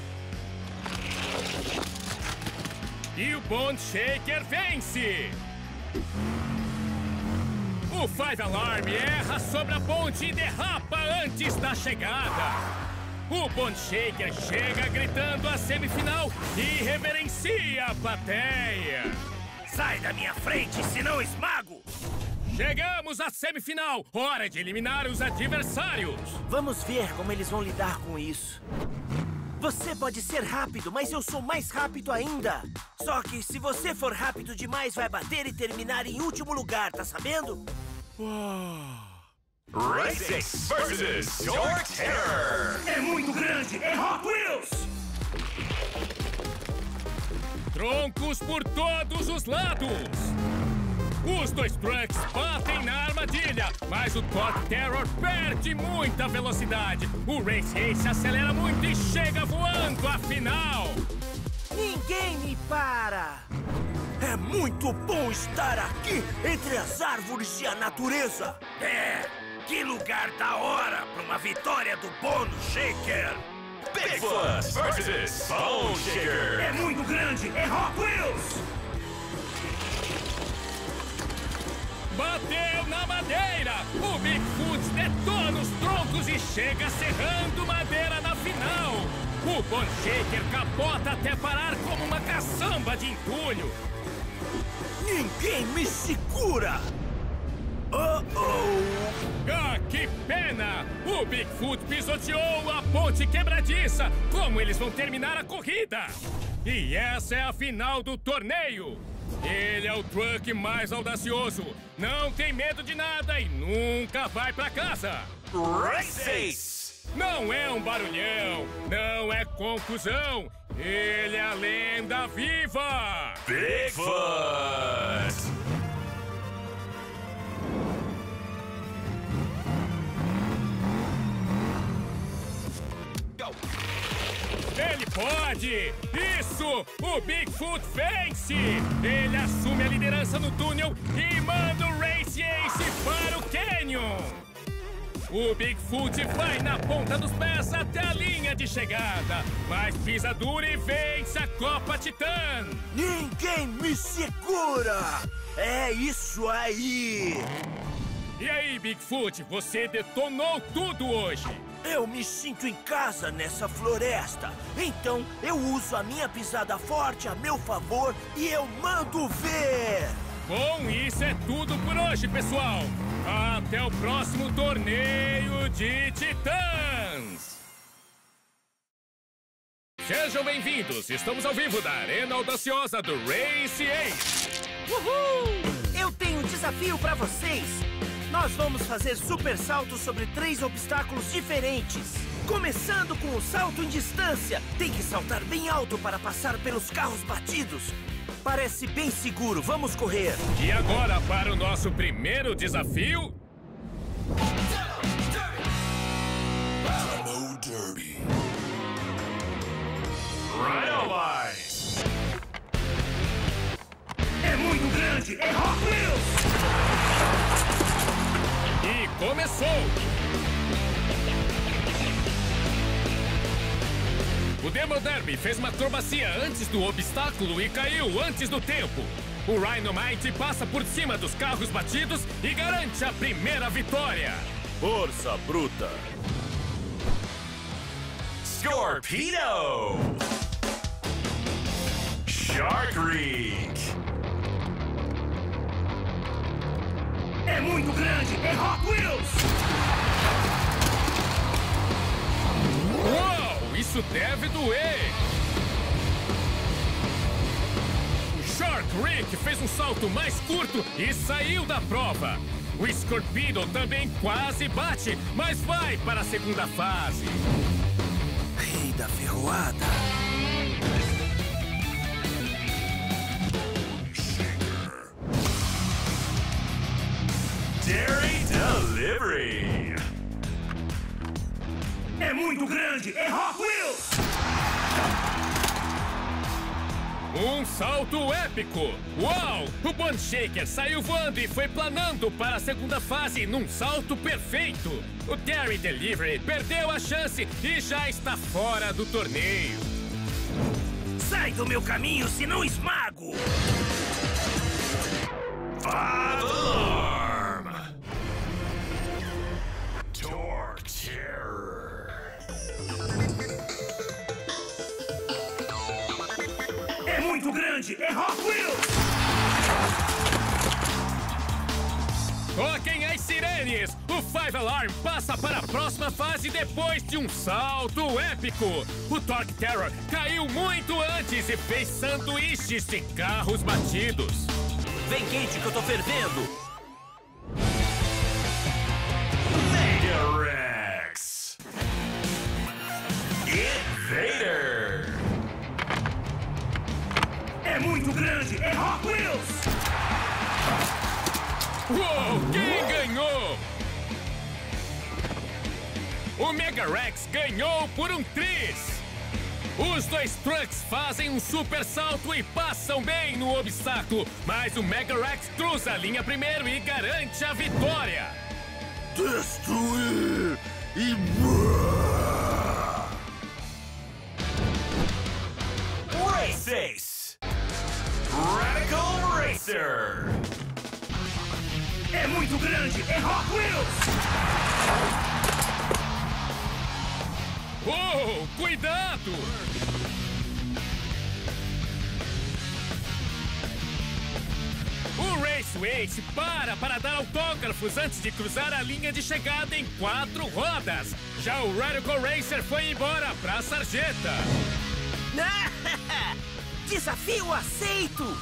E o Bone Shaker vence! O Five Alarm erra sobre a ponte e derrapa antes da chegada. O Bone Shaker chega gritando a semifinal e reverencia a plateia. Sai da minha frente, senão esmago! Chegamos à semifinal! Hora de eliminar os adversários! Vamos ver como eles vão lidar com isso. Você pode ser rápido, mas eu sou mais rápido ainda. Só que se você for rápido demais, vai bater e terminar em último lugar, tá sabendo? Race versus Your Terror. É muito grande, é Hot Wheels! Troncos por todos os lados! Os dois trucks batem na armadilha, mas o Torque Terror perde muita velocidade. O Race Ace acelera muito e chega voando à final. Ninguém me para! É muito bom estar aqui entre as árvores e a natureza. É, que lugar da hora para uma vitória do Bone Shaker. Bigfoot versus Bone Shaker. É muito grande, é Hot Wheels! Bateu na madeira! O Bigfoot detona os troncos e chega serrando madeira na final! O Bone Shaker capota até parar como uma caçamba de entulho! Ninguém me segura! Ah, que pena! O Bigfoot pisoteou a ponte quebradiça! Como eles vão terminar a corrida? E essa é a final do torneio! Ele é o truck mais audacioso, não tem medo de nada e nunca vai pra casa. Race Ace. Não é um barulhão, não é confusão, ele é a lenda viva. Bigfoot. Ele pode! Isso! O Bigfoot vence! Ele assume a liderança no túnel e manda o Race Ace para o Canyon! O Bigfoot vai na ponta dos pés até a linha de chegada, mas pisa duro e vence a Copa Titã! Ninguém me segura! É isso aí! E aí, Bigfoot, você detonou tudo hoje! Eu me sinto em casa nessa floresta. Então eu uso a minha pisada forte a meu favor e eu mando ver! Bom, isso é tudo por hoje, pessoal! Até o próximo torneio de Titãs! Sejam bem-vindos! Estamos ao vivo da Arena Audaciosa do Race Ace! Uhul! Eu tenho um desafio pra vocês! Nós vamos fazer super saltos sobre 3 obstáculos diferentes. Começando com o salto em distância. Tem que saltar bem alto para passar pelos carros batidos. Parece bem seguro. Vamos correr. E agora para o nosso primeiro desafio... Demo Derby. Rhino-Wise. É muito grande, é Hot Wheels! E começou! O Demo Derby fez uma acrobacia antes do obstáculo e caiu antes do tempo. O Rhinomite passa por cima dos carros batidos e garante a primeira vitória. Força bruta. Scorpedo! Shark Reek! É muito grande! É Hot Wheels! Uau! Isso deve doer! O Shark Reek fez um salto mais curto e saiu da prova. O Scorpedo também quase bate, mas vai para a segunda fase. Rei da ferroada. Dairy Delivery! É muito grande! É Hot Wheels! Um salto épico! Uau! O Bone Shaker saiu voando e foi planando para a segunda fase num salto perfeito. O Dairy Delivery perdeu a chance e já está fora do torneio. Sai do meu caminho, senão esmago! Five Alarm! Torque Terror! É muito grande! É Hot Wheels! Toquem as sirenes! O Five Alarm passa para a próxima fase depois de um salto épico. O Torque Terror caiu muito antes e fez sanduíches de carros batidos. Vem quente que eu tô fervendo! Mega Rex! Invader! É muito grande! É Hot Wheels! Uou! Quem ganhou? O Mega Rex ganhou por um tris! Os dois trucks fazem um super salto e passam bem no obstáculo, mas o Mega Rex cruza a linha primeiro e garante a vitória! Destruir e... Race Ace! Radical Racer! É muito grande! É Hot Wheels! Oh, cuidado! O Race para dar autógrafos antes de cruzar a linha de chegada em 4 rodas. Já o Radical Racer foi embora pra sarjeta. Desafio aceito!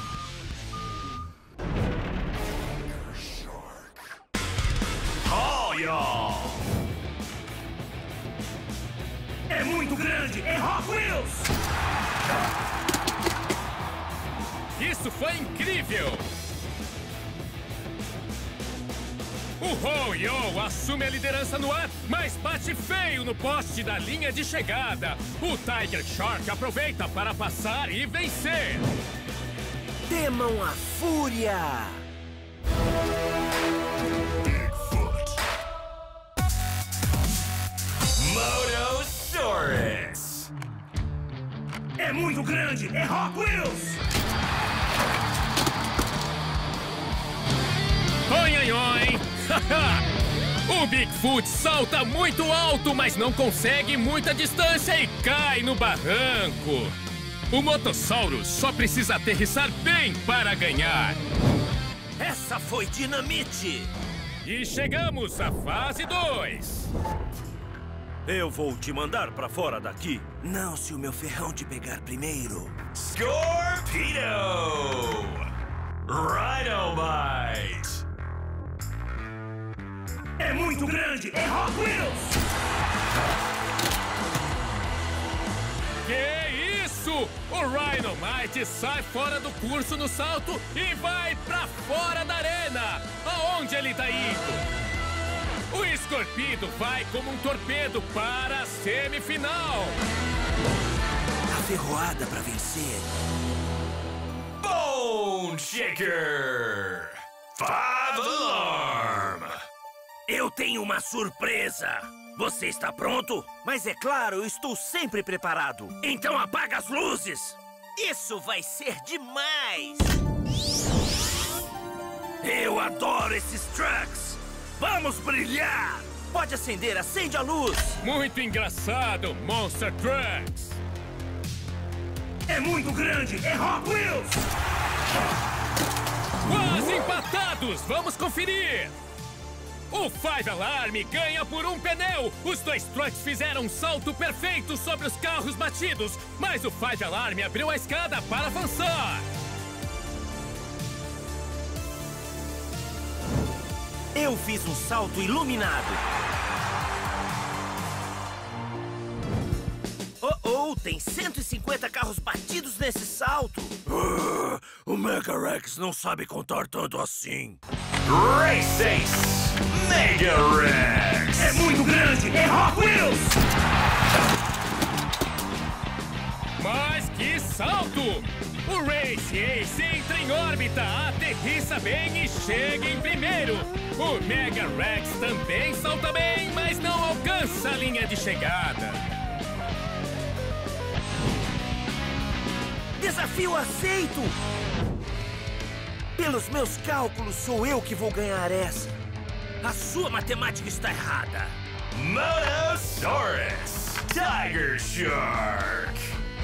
Oh, y'all! É muito grande! É Hot Wheels! Isso foi incrível! O Ho-Yo assume a liderança no ar, mas bate feio no poste da linha de chegada. O Tiger Shark aproveita para passar e vencer. Temam a fúria! Bigfoot! Motosaurus! É muito grande! É Hot Wheels! Oi! O Bigfoot salta muito alto, mas não consegue muita distância e cai no barranco. O Motosaurus só precisa aterrissar bem para ganhar. Essa foi dinamite! E chegamos à fase 2. Eu vou te mandar pra fora daqui. Não se o meu ferrão te pegar primeiro. Scorpedo! Rhinomite! É muito grande! É Hot Wheels! Que isso? O Rhinomite sai fora do curso no salto e vai pra fora da arena. Aonde ele tá indo? O Scorpedo vai como um torpedo para a semifinal. A ferroada pra vencer. Bone Shaker! Five Alarm! Eu Eu tenho uma surpresa. Você está pronto? Mas é claro, eu estou sempre preparado. Então apaga as luzes. Isso vai ser demais! Eu adoro esses trucks. Vamos brilhar. Pode acender, acende a luz. Muito engraçado, Monster Trucks. É muito grande, é Hot Wheels. Quase empatados, vamos conferir. O Five Alarm ganha por um pneu. Os dois trucks fizeram um salto perfeito sobre os carros batidos, mas o Five Alarm abriu a escada para avançar. Eu fiz um salto iluminado. Oh, tem 150 carros batidos nesse salto. O Mega Rex não sabe contar tanto assim. Race Ace Mega Rex. É muito grande, é Hot Wheels. Mas que salto! O Race Ace entra em órbita, aterrissa bem e chega em primeiro. O Mega Rex também salta bem, mas não alcança a linha de chegada. Desafio aceito! Pelos meus cálculos, sou eu que vou ganhar essa. A sua matemática está errada. Motosaurus Tiger Shark.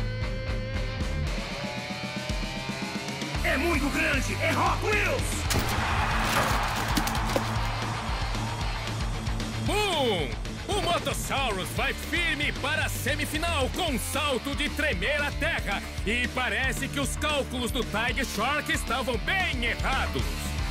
É muito grande, é Hot Wheels. Boom! O Motosaurus vai firme para a semifinal com um salto de tremer a terra. E parece que os cálculos do Tiger Shark estavam bem errados.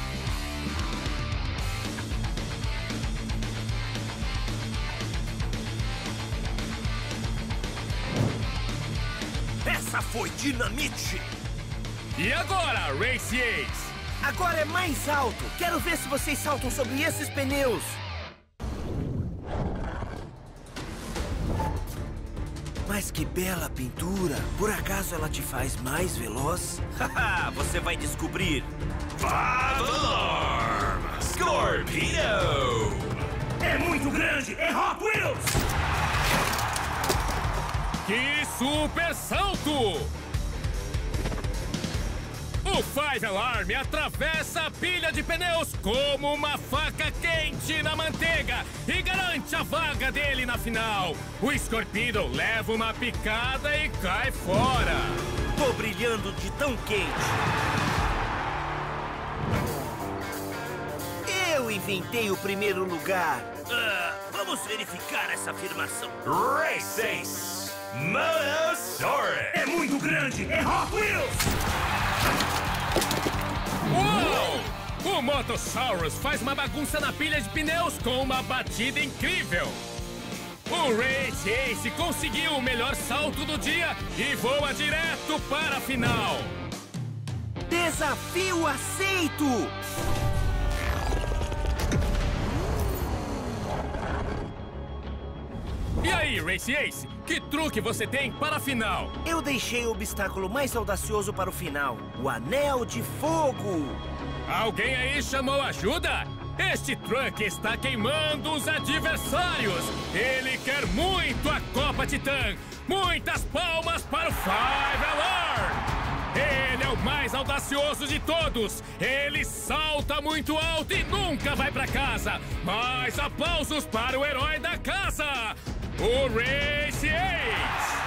Essa foi dinamite. E agora, Race Ace? Agora é mais alto. Quero ver se vocês saltam sobre esses pneus. Mas que bela pintura! Por acaso ela te faz mais veloz? Haha, você vai descobrir. Five Alarm Scorpido. É muito grande, é Hot Wheels. Que super salto! O Five Alarm atravessa a pilha de pneus como uma faca quente na manteiga e garante a vaga dele na final. O Scorpido leva uma picada e cai fora. Tô brilhando de tão quente. Eu inventei o primeiro lugar. Vamos verificar essa afirmação. Race Ace Motosaurus. É muito grande, é Hot Wheels. Uou! O Motosaurus faz uma bagunça na pilha de pneus com uma batida incrível. O Race Ace conseguiu o melhor salto do dia e voa direto para a final. Desafio aceito! E aí, Race Ace, que truque você tem para a final? Eu deixei o obstáculo mais audacioso para o final, o Anel de Fogo. Alguém aí chamou ajuda? Este truck está queimando os adversários. Ele quer muito a Copa Titã. Muitas palmas para o Five Alarm. Ele é o mais audacioso de todos. Ele salta muito alto e nunca vai para casa. Mais aplausos para o herói da casa, o Race Ace!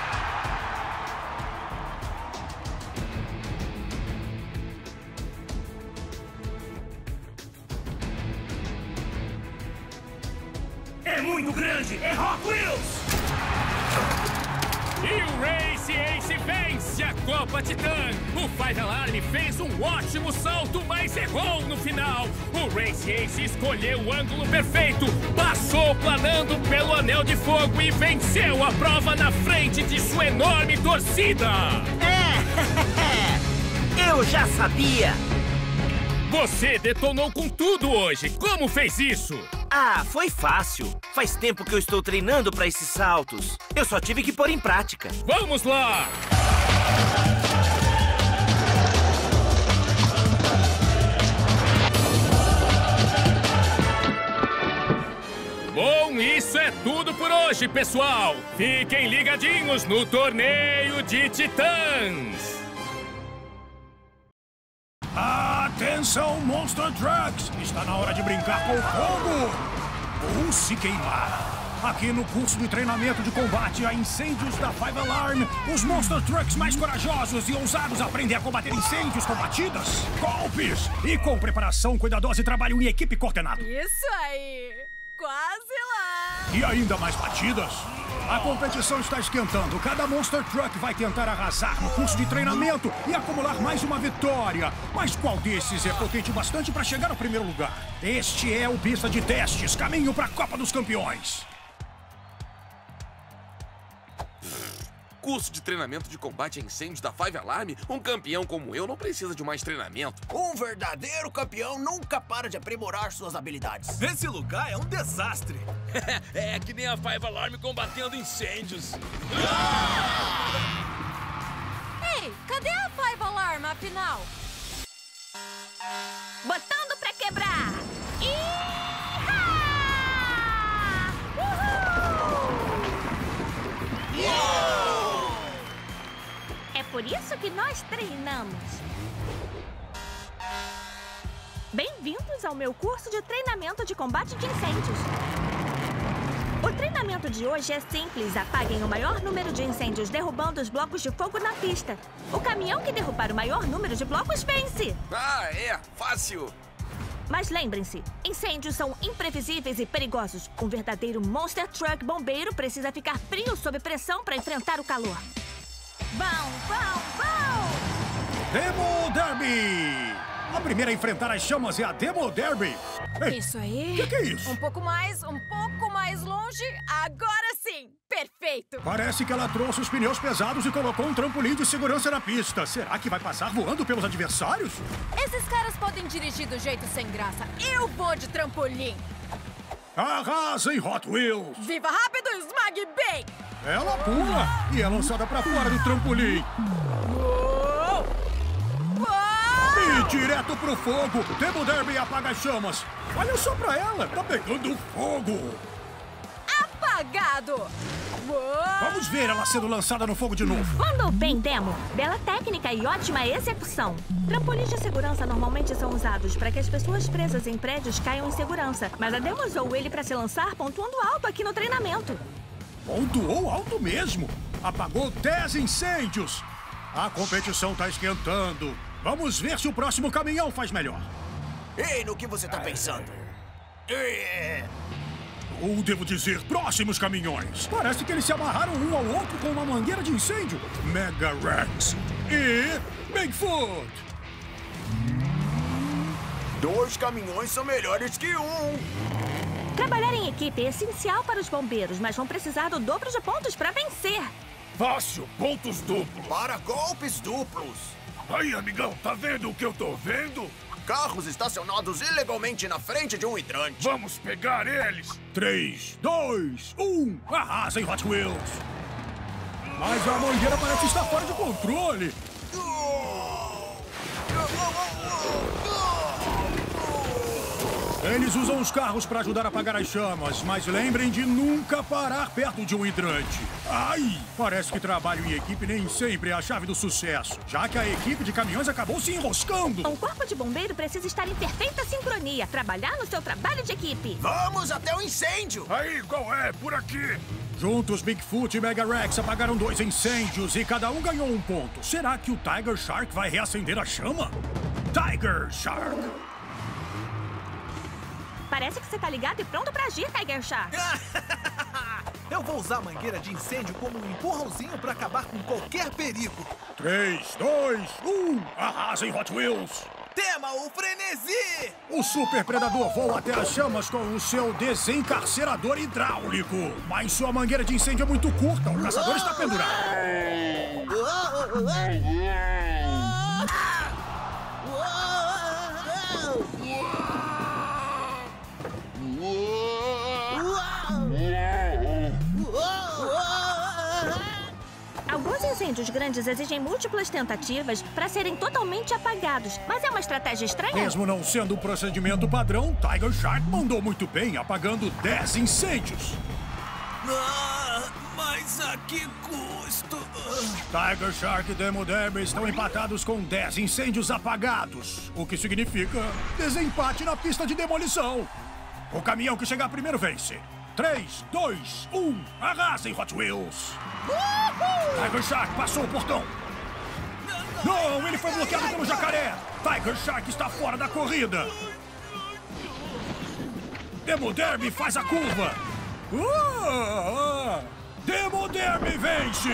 É muito grande, é Hot Wheels! E o Race Ace vence a Copa Titã! O Five Alarm fez um ótimo salto, mas errou no final! O Race Ace escolheu o ângulo perfeito, passou planando pelo Anel de Fogo e venceu a prova na frente de sua enorme torcida! Eu já sabia! Você detonou com tudo hoje! Como fez isso? Ah, foi fácil. Faz tempo que eu estou treinando para esses saltos. Eu só tive que pôr em prática. Vamos lá! por hoje, pessoal. Fiquem ligadinhos no Torneio de Titãs. Atenção, Monster Trucks! Está na hora de brincar com o fogo! Ou se queimar! Aqui no curso de treinamento de combate a incêndios da Five Alarm, os Monster Trucks mais corajosos e ousados aprendem a combater incêndios com batidas, golpes e com preparação cuidadosa e trabalho em equipe coordenado. Isso aí! Quase lá! E ainda mais batidas? A competição está esquentando. Cada Monster Truck vai tentar arrasar no curso de treinamento e acumular mais uma vitória. Mas qual desses é potente bastante para chegar ao primeiro lugar? Este é o Pista de Testes, caminho para a Copa dos Campeões. Curso de treinamento de combate a incêndios da Five Alarm? Um campeão como eu não precisa de mais treinamento. Um verdadeiro campeão nunca para de aprimorar suas habilidades. Esse lugar é um desastre. É que nem a Five Alarm combatendo incêndios. Ei, cadê a Five Alarm, afinal? Botando pra quebrar! É por isso que nós treinamos. Bem-vindos ao meu curso de treinamento de combate de incêndios. O treinamento de hoje é simples. Apaguem o maior número de incêndios derrubando os blocos de fogo na pista. O caminhão que derrubar o maior número de blocos vence. Ah, é. Fácil. Mas lembrem-se, incêndios são imprevisíveis e perigosos. Um verdadeiro Monster Truck bombeiro precisa ficar frio sob pressão para enfrentar o calor. Vão! Demo Derby! A primeira a enfrentar as chamas é a Demo Derby. Ei, isso aí. O que é isso? Um pouco mais longe. Agora sim! Perfeito! Parece que ela trouxe os pneus pesados e colocou um trampolim de segurança na pista. Será que vai passar voando pelos adversários? Esses caras podem dirigir do jeito sem graça. Eu vou de trampolim. Arrasem, Hot Wheels! Viva rápido, esmague bem! Ela pula e é lançada pra fora do trampolim. Uou! E direto pro fogo. Demo Derby apaga as chamas. Olha só pra ela, tá pegando fogo. Apagado! Uou! Vamos ver ela sendo lançada no fogo de novo. Mandou bem, Demo. Bela técnica e ótima execução. Trampolins de segurança normalmente são usados para que as pessoas presas em prédios caiam em segurança. Mas a Demo usou ele para se lançar pontuando alto aqui no treinamento. Pontuou alto mesmo. Apagou 10 incêndios. A competição tá esquentando. Vamos ver se o próximo caminhão faz melhor. Ei, no que você tá pensando? Ou devo dizer, próximos caminhões. Parece que eles se amarraram um ao outro com uma mangueira de incêndio. Mega Rex e Bigfoot. 2 caminhões são melhores que um. Trabalhar em equipe é essencial para os bombeiros, mas vão precisar do dobro de pontos para vencer. Fácil, pontos duplos. Para golpes duplos. Aí, amigão, tá vendo o que eu tô vendo? Carros estacionados ilegalmente na frente de um hidrante. Vamos pegar eles. 3, 2, 1. Arrasem, Hot Wheels. Mas a mangueira parece estar fora de controle. Eles usam os carros para ajudar a apagar as chamas, mas lembrem de nunca parar perto de um hidrante. Ai, parece que trabalho em equipe nem sempre é a chave do sucesso, já que a equipe de caminhões acabou se enroscando. Um corpo de bombeiro precisa estar em perfeita sincronia, trabalhar no seu trabalho de equipe. Vamos até o incêndio. Aí, qual é? Por aqui. Juntos, Bigfoot e Mega Rex apagaram 2 incêndios e cada um ganhou 1 ponto. Será que o Tiger Shark vai reacender a chama? Tiger Shark! Parece que você tá ligado e pronto pra agir, Tiger Shark. Eu vou usar a mangueira de incêndio como um empurrãozinho pra acabar com qualquer perigo. 3, 2, 1. Arrasem, Hot Wheels. Tema o frenesi! O Super Predador voa até as chamas com o seu desencarcerador hidráulico. Mas sua mangueira de incêndio é muito curta. O caçador está pendurado. Alguns incêndios grandes exigem múltiplas tentativas para serem totalmente apagados, mas é uma estratégia estranha. Mesmo não sendo um procedimento padrão, Tiger Shark mandou muito bem, apagando 10 incêndios. Mas a que custo? Tiger Shark e Demo Derby estão empatados com 10 incêndios apagados, o que significa desempate na pista de demolição. O caminhão que chegar primeiro vence. 3, 2, 1, arrasem, Hot Wheels! Tiger Shark passou o portão. Não, ele foi bloqueado pelo jacaré. Tiger Shark está fora da corrida. Demo Derby faz a curva. Demo Derby vence!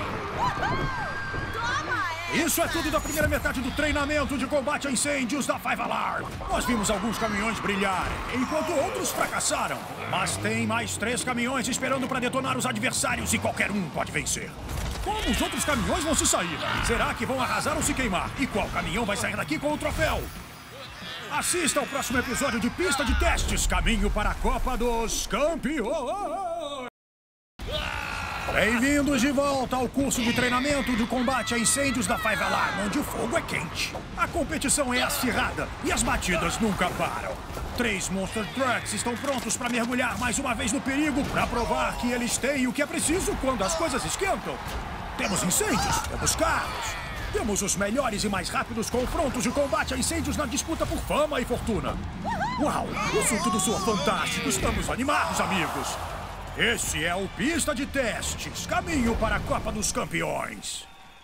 Isso é tudo da primeira metade do treinamento de combate a incêndios da Five Alarm. Nós vimos alguns caminhões brilharem, enquanto outros fracassaram. Mas tem mais 3 caminhões esperando para detonar os adversários e qualquer um pode vencer. Como os outros caminhões vão se sair? Será que vão arrasar ou se queimar? E qual caminhão vai sair daqui com o troféu? Assista ao próximo episódio de Pista de Testes, Caminho para a Copa dos Campeões. Bem-vindos de volta ao curso de treinamento de combate a incêndios da Five Alarm, onde o fogo é quente. A competição é acirrada e as batidas nunca param. 3 Monster Trucks estão prontos para mergulhar mais uma vez no perigo para provar que eles têm o que é preciso quando as coisas esquentam. Temos incêndios, temos carros, temos os melhores e mais rápidos confrontos de combate a incêndios na disputa por fama e fortuna. Uau, isso tudo soa fantástico, estamos animados, amigos. Esse é o Pista de Testes, Caminho para a Copa dos Campeões.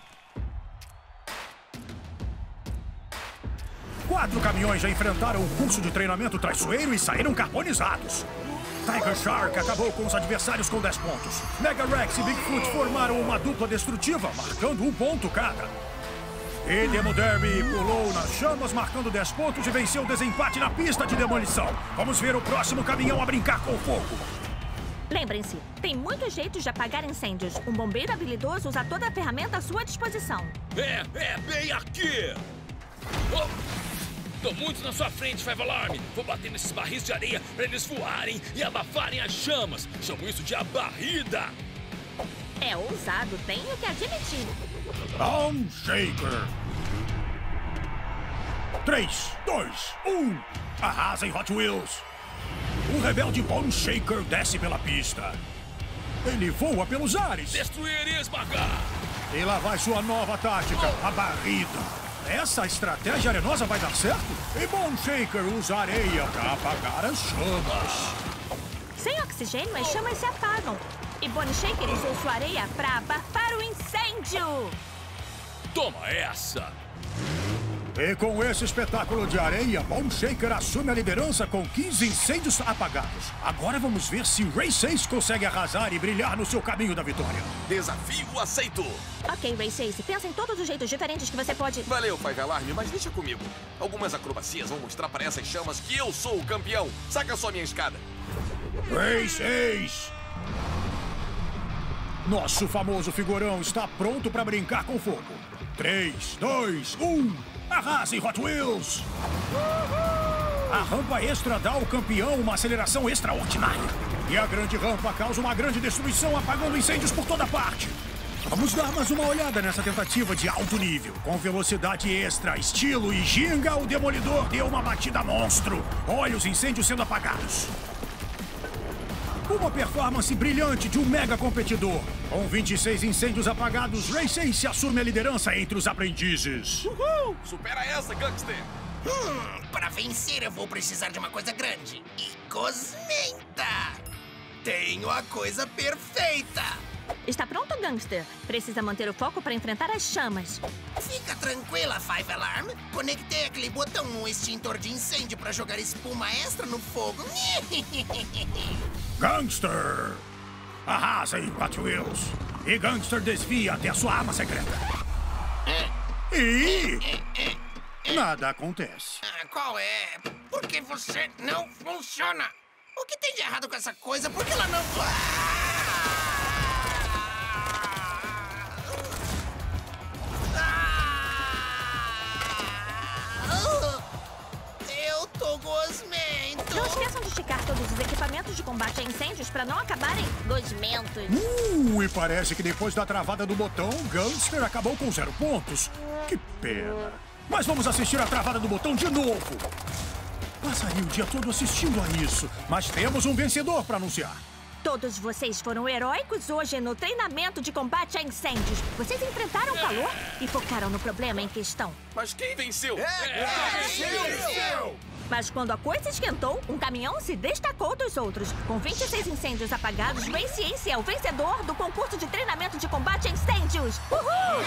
4 caminhões já enfrentaram o curso de treinamento traiçoeiro e saíram carbonizados. Tiger Shark acabou com os adversários com 10 pontos. Mega Rex e Bigfoot formaram uma dupla destrutiva, marcando 1 ponto cada. E Demo Derby pulou nas chamas, marcando 10 pontos e venceu o desempate na pista de demolição. Vamos ver o próximo caminhão a brincar com o fogo. Lembrem-se, tem muitos jeitos de apagar incêndios. Um bombeiro habilidoso usa toda a ferramenta à sua disposição. Bem aqui! Oh, tô muito na sua frente, Five Alarm. Vou bater nesses barris de areia pra eles voarem e abafarem as chamas. Chamo isso de abarrida. É ousado, tenho que admitir. Bone Shaker. 3, 2, 1. Arrasem, Hot Wheels. O rebelde Bone Shaker desce pela pista. Ele voa pelos ares. Destruir e esmagar. E lá vai sua nova tática, a barrida. Essa estratégia arenosa vai dar certo? E Bone Shaker usa areia para apagar as chamas. Sem oxigênio, as chamas se apagam. E Bone Shaker usou sua areia para abafar o incêndio. Toma essa! E com esse espetáculo de areia, Bone Shaker assume a liderança com 15 incêndios apagados. Agora vamos ver se Race Ace consegue arrasar e brilhar no seu caminho da vitória. Desafio aceito! Ok, Race Ace, pensa em todos os jeitos diferentes que você pode... Valeu, Five Alarm, mas deixa comigo. Algumas acrobacias vão mostrar para essas chamas que eu sou o campeão. Saca só minha escada. Race Ace! Nosso famoso figurão está pronto para brincar com fogo. 3, 2, 1... Arrasem, Hot Wheels! A rampa extra dá ao campeão uma aceleração extraordinária. E a grande rampa causa uma grande destruição, apagando incêndios por toda parte. Vamos dar mais uma olhada nessa tentativa de alto nível. Com velocidade extra, estilo e ginga, o Demolidor deu uma batida monstro. Olha os incêndios sendo apagados. Uma performance brilhante de um mega competidor. Com 26 incêndios apagados, Race Ace assume a liderança entre os aprendizes. Uhul! Supera essa, Gangster! Para vencer eu vou precisar de uma coisa grande. E cosmenta! Tenho a coisa perfeita! Está pronto, Gangster? Precisa manter o foco para enfrentar as chamas. Fica tranquila, Five Alarm. Conectei aquele botão no extintor de incêndio para jogar espuma extra no fogo. Gangster! Arrasem, Hot Wheels! E Gangster desvia até a sua arma secreta. E... nada acontece. Qual é? Por que você não funciona? O que tem de errado com essa coisa? Por que ela não... Eu tô gosmento. Não esqueçam de checar todos os equipamentos de combate a incêndios para não acabarem gosmentos. E parece que depois da travada do botão, Gangster acabou com 0 pontos. Que pena. Mas vamos assistir a travada do botão de novo. Passaria o dia todo assistindo a isso, mas temos um vencedor para anunciar. Todos vocês foram heróicos hoje no treinamento de combate a incêndios. Vocês enfrentaram o calor e focaram no problema em questão. Mas quem venceu? Venceu! Mas quando a coisa esquentou, um caminhão se destacou dos outros. Com 26 incêndios apagados, Race Ace é o vencedor do concurso de treinamento de combate a incêndios. Uhul!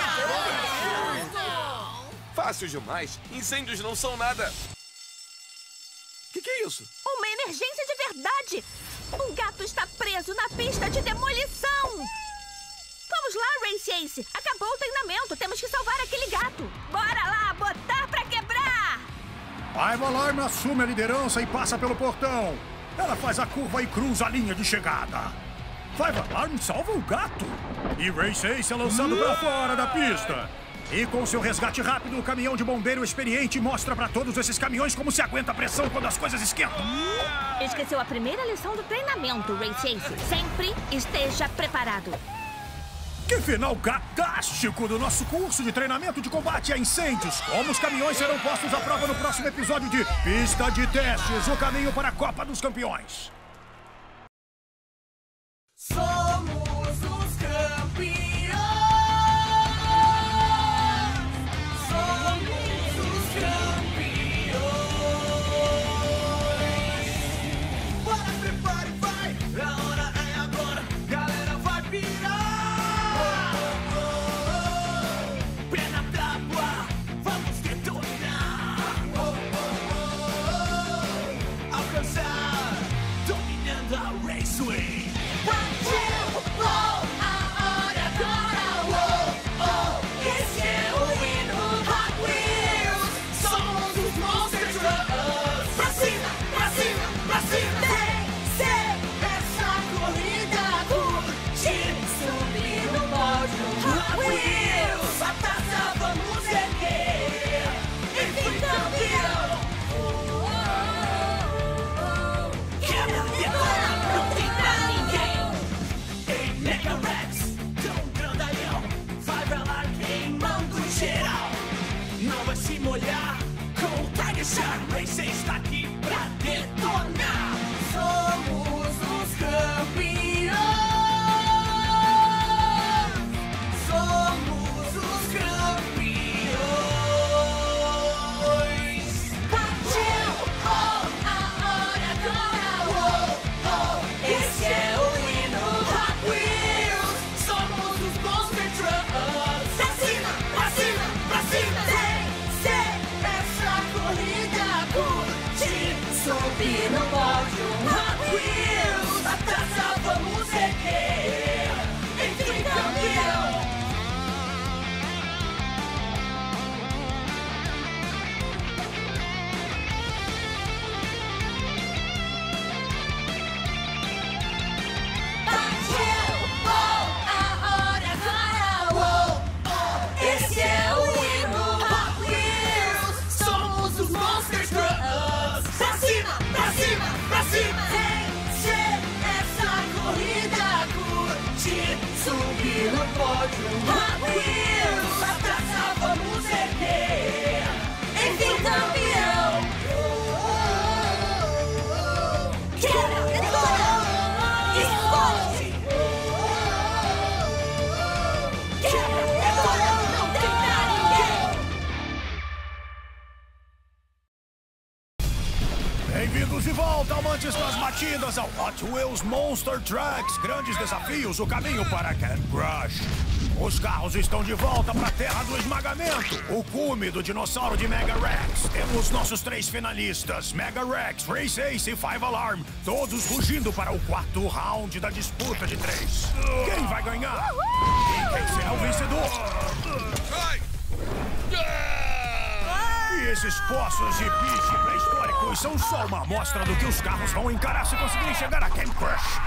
Fácil demais. Incêndios não são nada. Que é isso? Uma emergência de verdade! Um gato está preso na pista de demolição! Vamos lá, Race Ace! Acabou o treinamento, temos que salvar aquele gato! Bora lá, botar pra quebrar! Five Alarm assume a liderança e passa pelo portão. Ela faz a curva e cruza a linha de chegada. Five Alarm salva o gato. E Race Ace é lançado pra fora da pista. E com seu resgate rápido, o caminhão de bombeiro experiente mostra pra todos esses caminhões como se aguenta a pressão quando as coisas esquentam. Esqueceu a primeira lição do treinamento, Race Ace. Sempre esteja preparado. Que final gatástico do nosso curso de treinamento de combate a incêndios. Como os caminhões serão postos à prova no próximo episódio de Pista de Testes, o caminho para a Copa dos Campeões. Somos os campeões. Race está aqui pra detonar. Somos os campeões. Somos os campeões. Partiu! Oh, a hora agora! Oh, oh, esse é o hino Hot Wheels. Somos os Monster Trucks. Pra cima, pra cima, pra cima. Vencer essa corrida. Subir no pódio, Hot Wheels, a taça vamos erguer, enfim campeão. Partiu, oh, a hora agora, oh, oh, esse é o hino Hot Wheels, somos os Monster Trucks. Pra cima, pra cima, pra cima. Vencer essa corrida, curtir, subir no pódio. Hot Wheels, a taça vamos erguer, enfim campeão. Quebra, detona, explode. Quebra, detona, não tem pra ninguém. Bem-vindos de volta, amantes das batidas, ao Hot Wheels Monster Trucks. Grandes desafios, o caminho para Camp Crush. Os carros estão de volta para a terra do esmagamento. O cume do dinossauro de Mega Rex. Temos nossos 3 finalistas, Mega Rex, Race Ace e Five Alarm. Todos rugindo para o 4º round da disputa de 3. Quem vai ganhar? E quem será o vencedor? E esses poços de pitch pré-históricos são só uma amostra do que os carros vão encarar se conseguirem chegar a Camp Crush.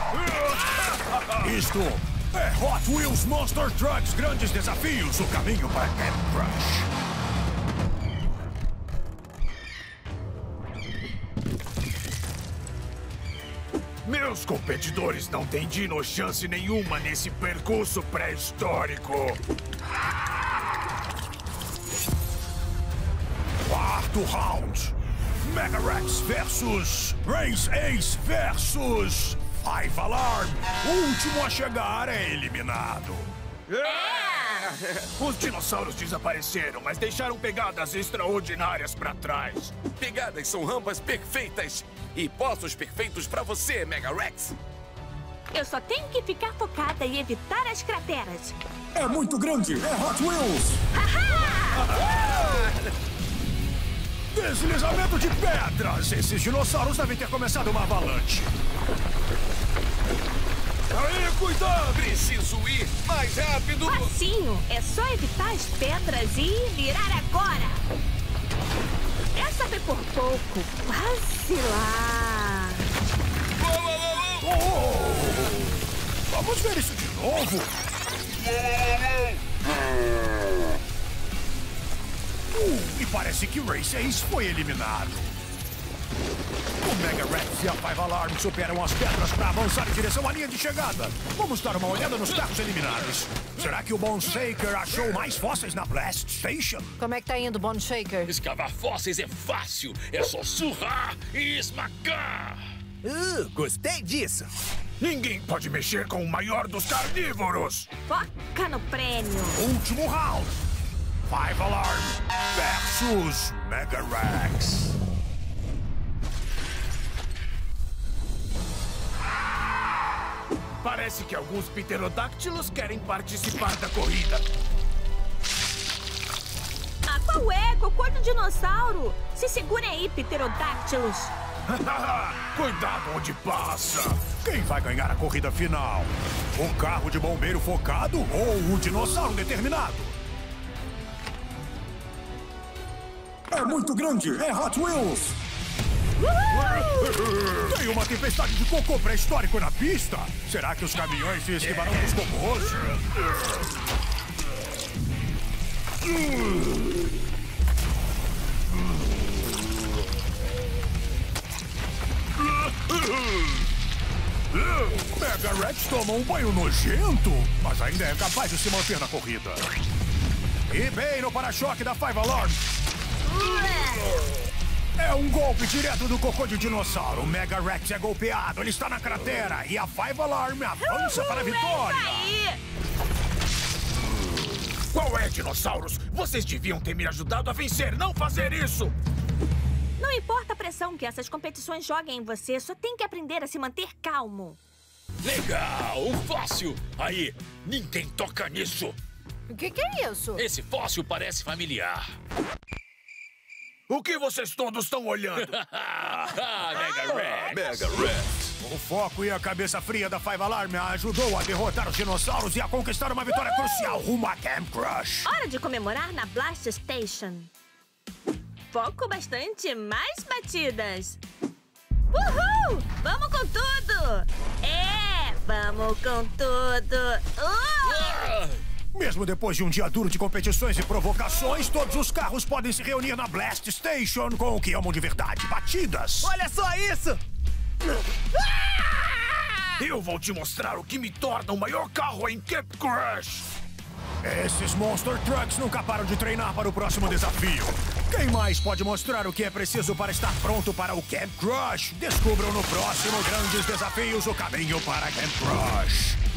Isto é Hot Wheels Monster Trucks Grandes Desafios, o caminho para Camp Crush. Meus competidores não têm dino chance nenhuma nesse percurso pré-histórico. 4º round. Mega Rex versus Race Ace versus Five Alarm, o último a chegar é eliminado. Os dinossauros desapareceram, mas deixaram pegadas extraordinárias pra trás. Pegadas são rampas perfeitas e poços perfeitos pra você, Mega Rex. Eu só tenho que ficar focada e evitar as crateras. É muito grande, é Hot Wheels. Deslizamento de pedras. Esses dinossauros devem ter começado uma avalanche. Aí, cuidado! Preciso ir mais rápido! Facinho! É só evitar as pedras e virar agora! Essa foi por pouco. Quase lá! Vamos ver isso de novo? E parece que o Race Ace foi eliminado. O Mega Rex e a Five Alarm superam as pedras para avançar em direção à linha de chegada. Vamos dar uma olhada nos carros eliminados. Será que o Bone Shaker achou mais fósseis na Blast Station? Como é que tá indo, Bone Shaker? Escavar fósseis é fácil. É só surrar e esmagar. Gostei disso. Ninguém pode mexer com o maior dos carnívoros. Foca no prêmio. Último round. Five Alarm versus Mega Rex. Parece que alguns pterodáctilos querem participar da corrida. Ah, qual é? Cocô do dinossauro! Se segurem aí, pterodáctilos! Cuidado onde passa! Quem vai ganhar a corrida final? O carro de bombeiro focado ou o dinossauro determinado? É muito grande! É Hot Wheels! Tem uma tempestade de cocô pré-histórico na pista? Será que os caminhões se esquivarão dos cocôs? Mega Rex toma um banho nojento, mas ainda é capaz de se manter na corrida. E bem no para-choque da Five Alarm. É um golpe direto do cocô de dinossauro. O Mega Rex é golpeado, ele está na cratera e a Five Alarm avança para a vitória. Qual é, dinossauros? Vocês deviam ter me ajudado a vencer, não fazer isso! Não importa a pressão que essas competições joguem em você, só tem que aprender a se manter calmo. Legal, um fóssil. Aí, ninguém toca nisso. O que é isso? Esse fóssil parece familiar. O que vocês todos estão olhando? Mega Rex. Mega Rex. O foco e a cabeça fria da Five Alarm ajudou a derrotar os dinossauros e a conquistar uma vitória crucial rumo a Camp Crush. Hora de comemorar na Blast Station. Foco bastante, mais batidas. Uhul! Vamos com tudo! Vamos com tudo! Mesmo depois de um dia duro de competições e provocações, todos os carros podem se reunir na Blast Station com o que amam de verdade, batidas. Olha só isso! Eu vou te mostrar o que me torna o maior carro em Camp Crush! Esses Monster Trucks nunca param de treinar para o próximo desafio. Quem mais pode mostrar o que é preciso para estar pronto para o Camp Crush? Descubram no próximo Grandes Desafios o caminho para Camp Crush.